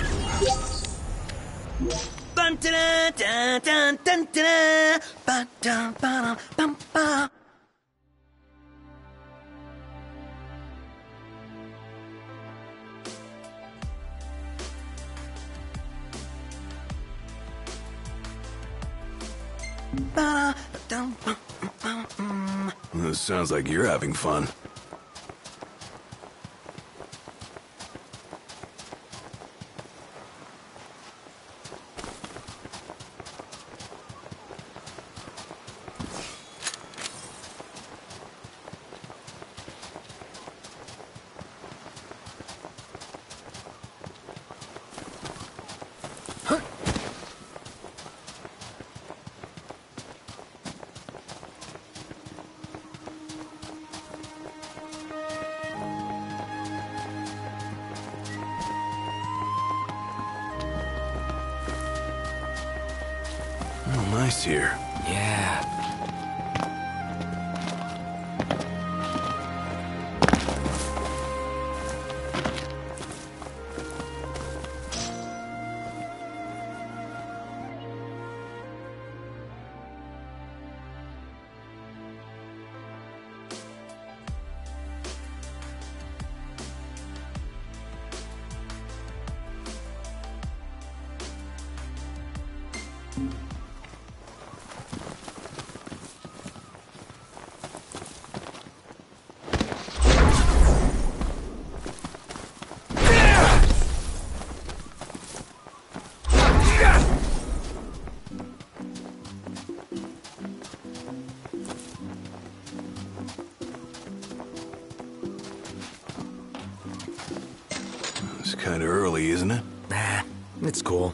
Bun-da-da-dun-dun-dun-da-da. Ba-dum-ba-dum-bum-ba. Ba-dum-bum-bum-bum. This sounds like you're having fun. Oh, nice here. Yeah. It's kind of early, isn't it? Nah, it's cool.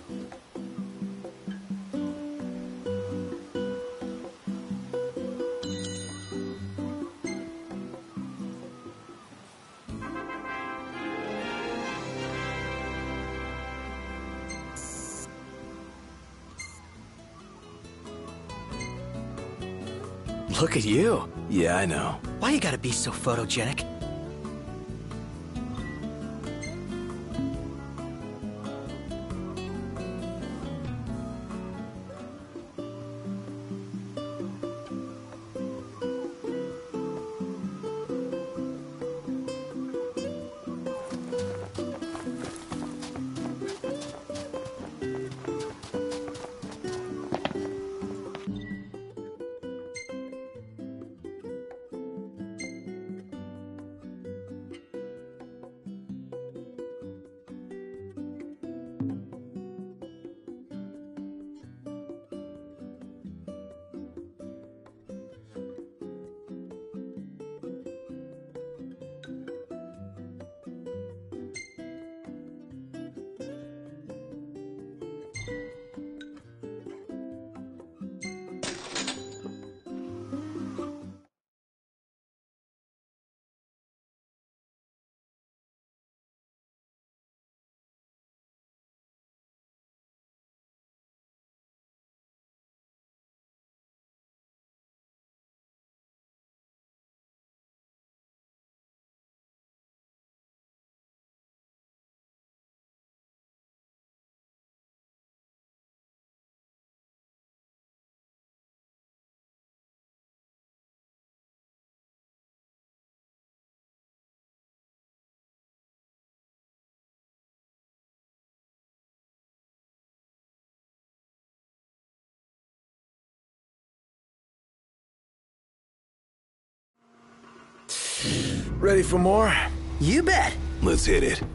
Look at you. Yeah, I know. Why you gotta be so photogenic? Ready for more? You bet. Let's hit it.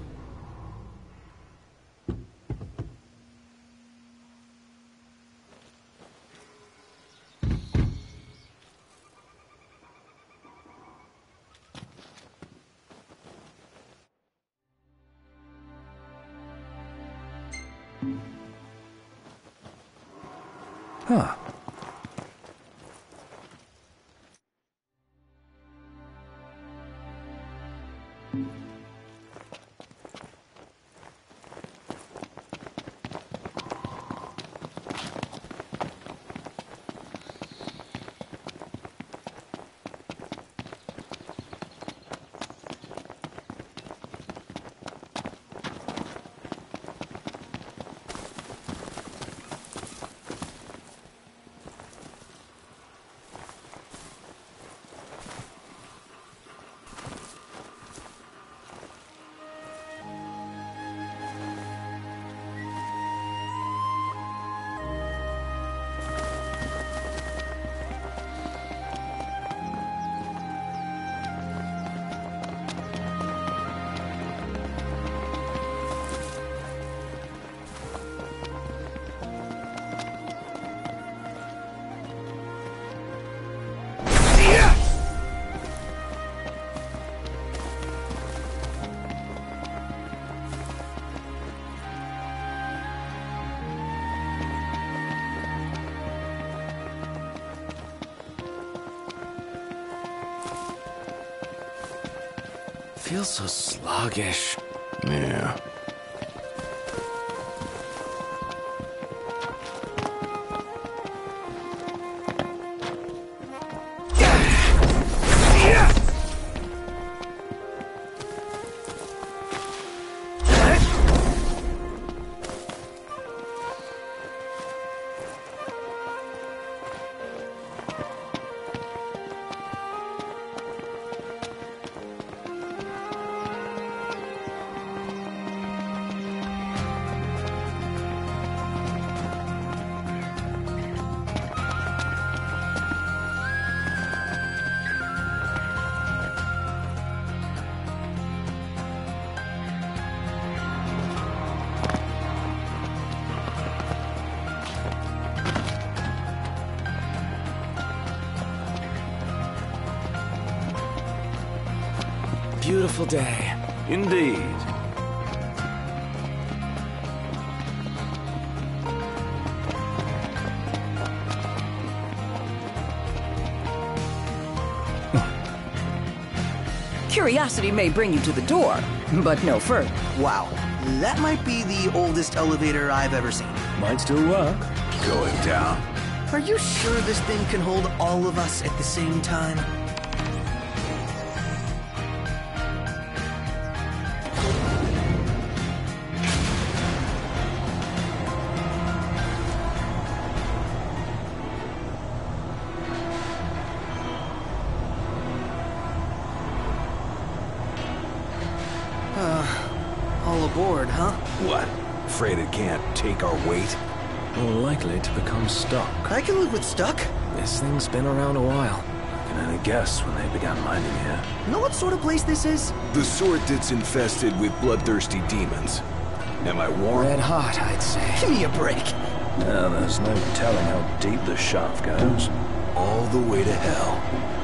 Huh. Feels so sluggish. Yeah. Beautiful day. Indeed. Curiosity may bring you to the door, but no further. Wow, that might be the oldest elevator I've ever seen. Might still work. Going down. Are you sure this thing can hold all of us at the same time? All aboard, huh? What? Afraid it can't take our weight? More likely to become stuck. I can live with stuck. This thing's been around a while. I can only guess when they began mining here. Know what sort of place this is? The sort that's infested with bloodthirsty demons. Am I warned? Red hot, I'd say. Give me a break. Now, there's no telling how deep the shaft goes. All the way to hell.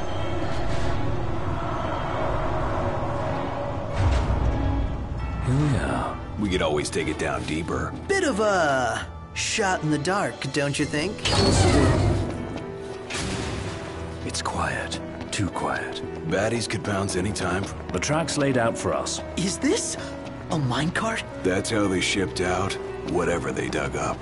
Here we are. We could always take it down deeper. Bit of a shot in the dark, don't you think? It's quiet. Too quiet. Baddies could pounce anytime. The track's laid out for us. Is this a minecart? That's how they shipped out whatever they dug up.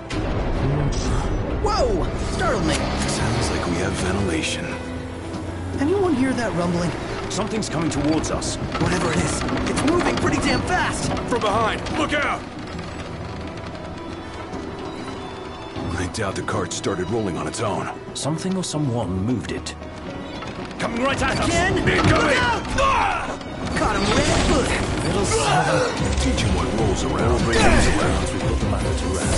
Whoa! Startled me. Sounds like we have ventilation. Anyone hear that rumbling? Something's coming towards us. Whatever it is, it's moving pretty damn fast. From behind! Look out! I doubt the cart started rolling on its own. Something or someone moved it. Coming right at us! Again? Look out! Caught him red-footed. Little son. Teach him what rolls around. Bring things around as we put the matter to rest.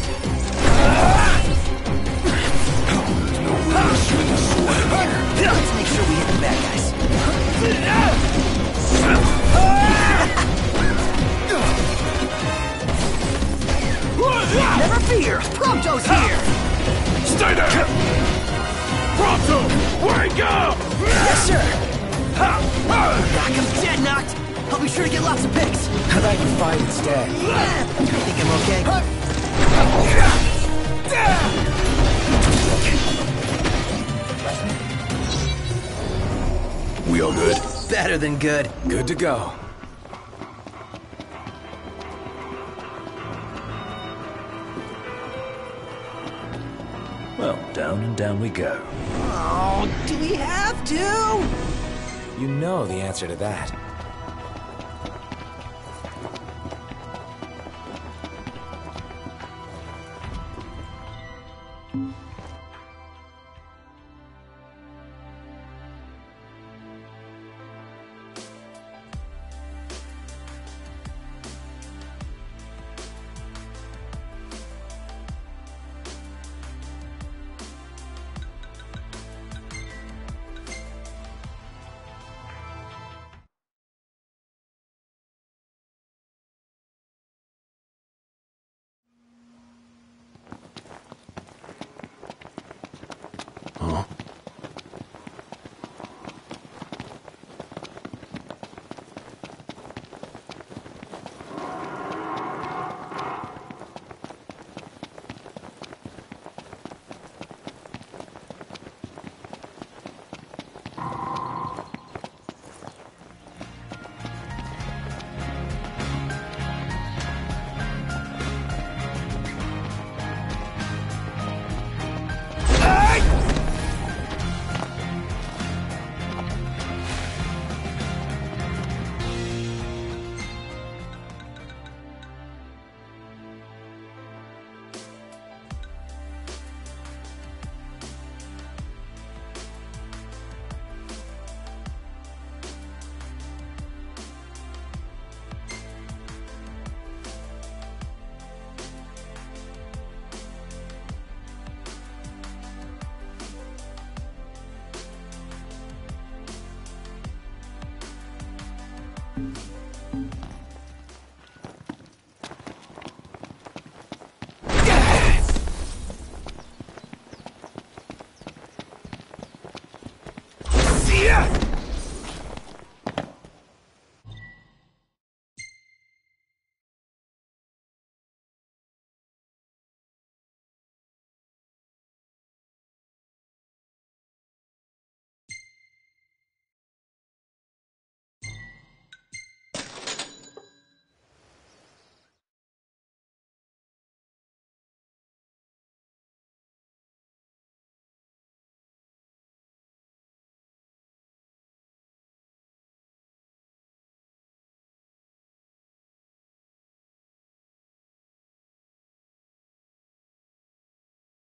There's no room to swing the sword in here. Let's make sure we hit the bad guys. Sure. Knock him dead, Knocked. I'll be sure to get lots of picks. How about you fight instead? I think I'm okay. We all good? Better than good. Good to go. Well, down and down we go. Oh, do we have to? You know the answer to that.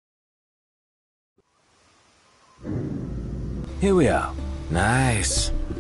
Here we are. Nice.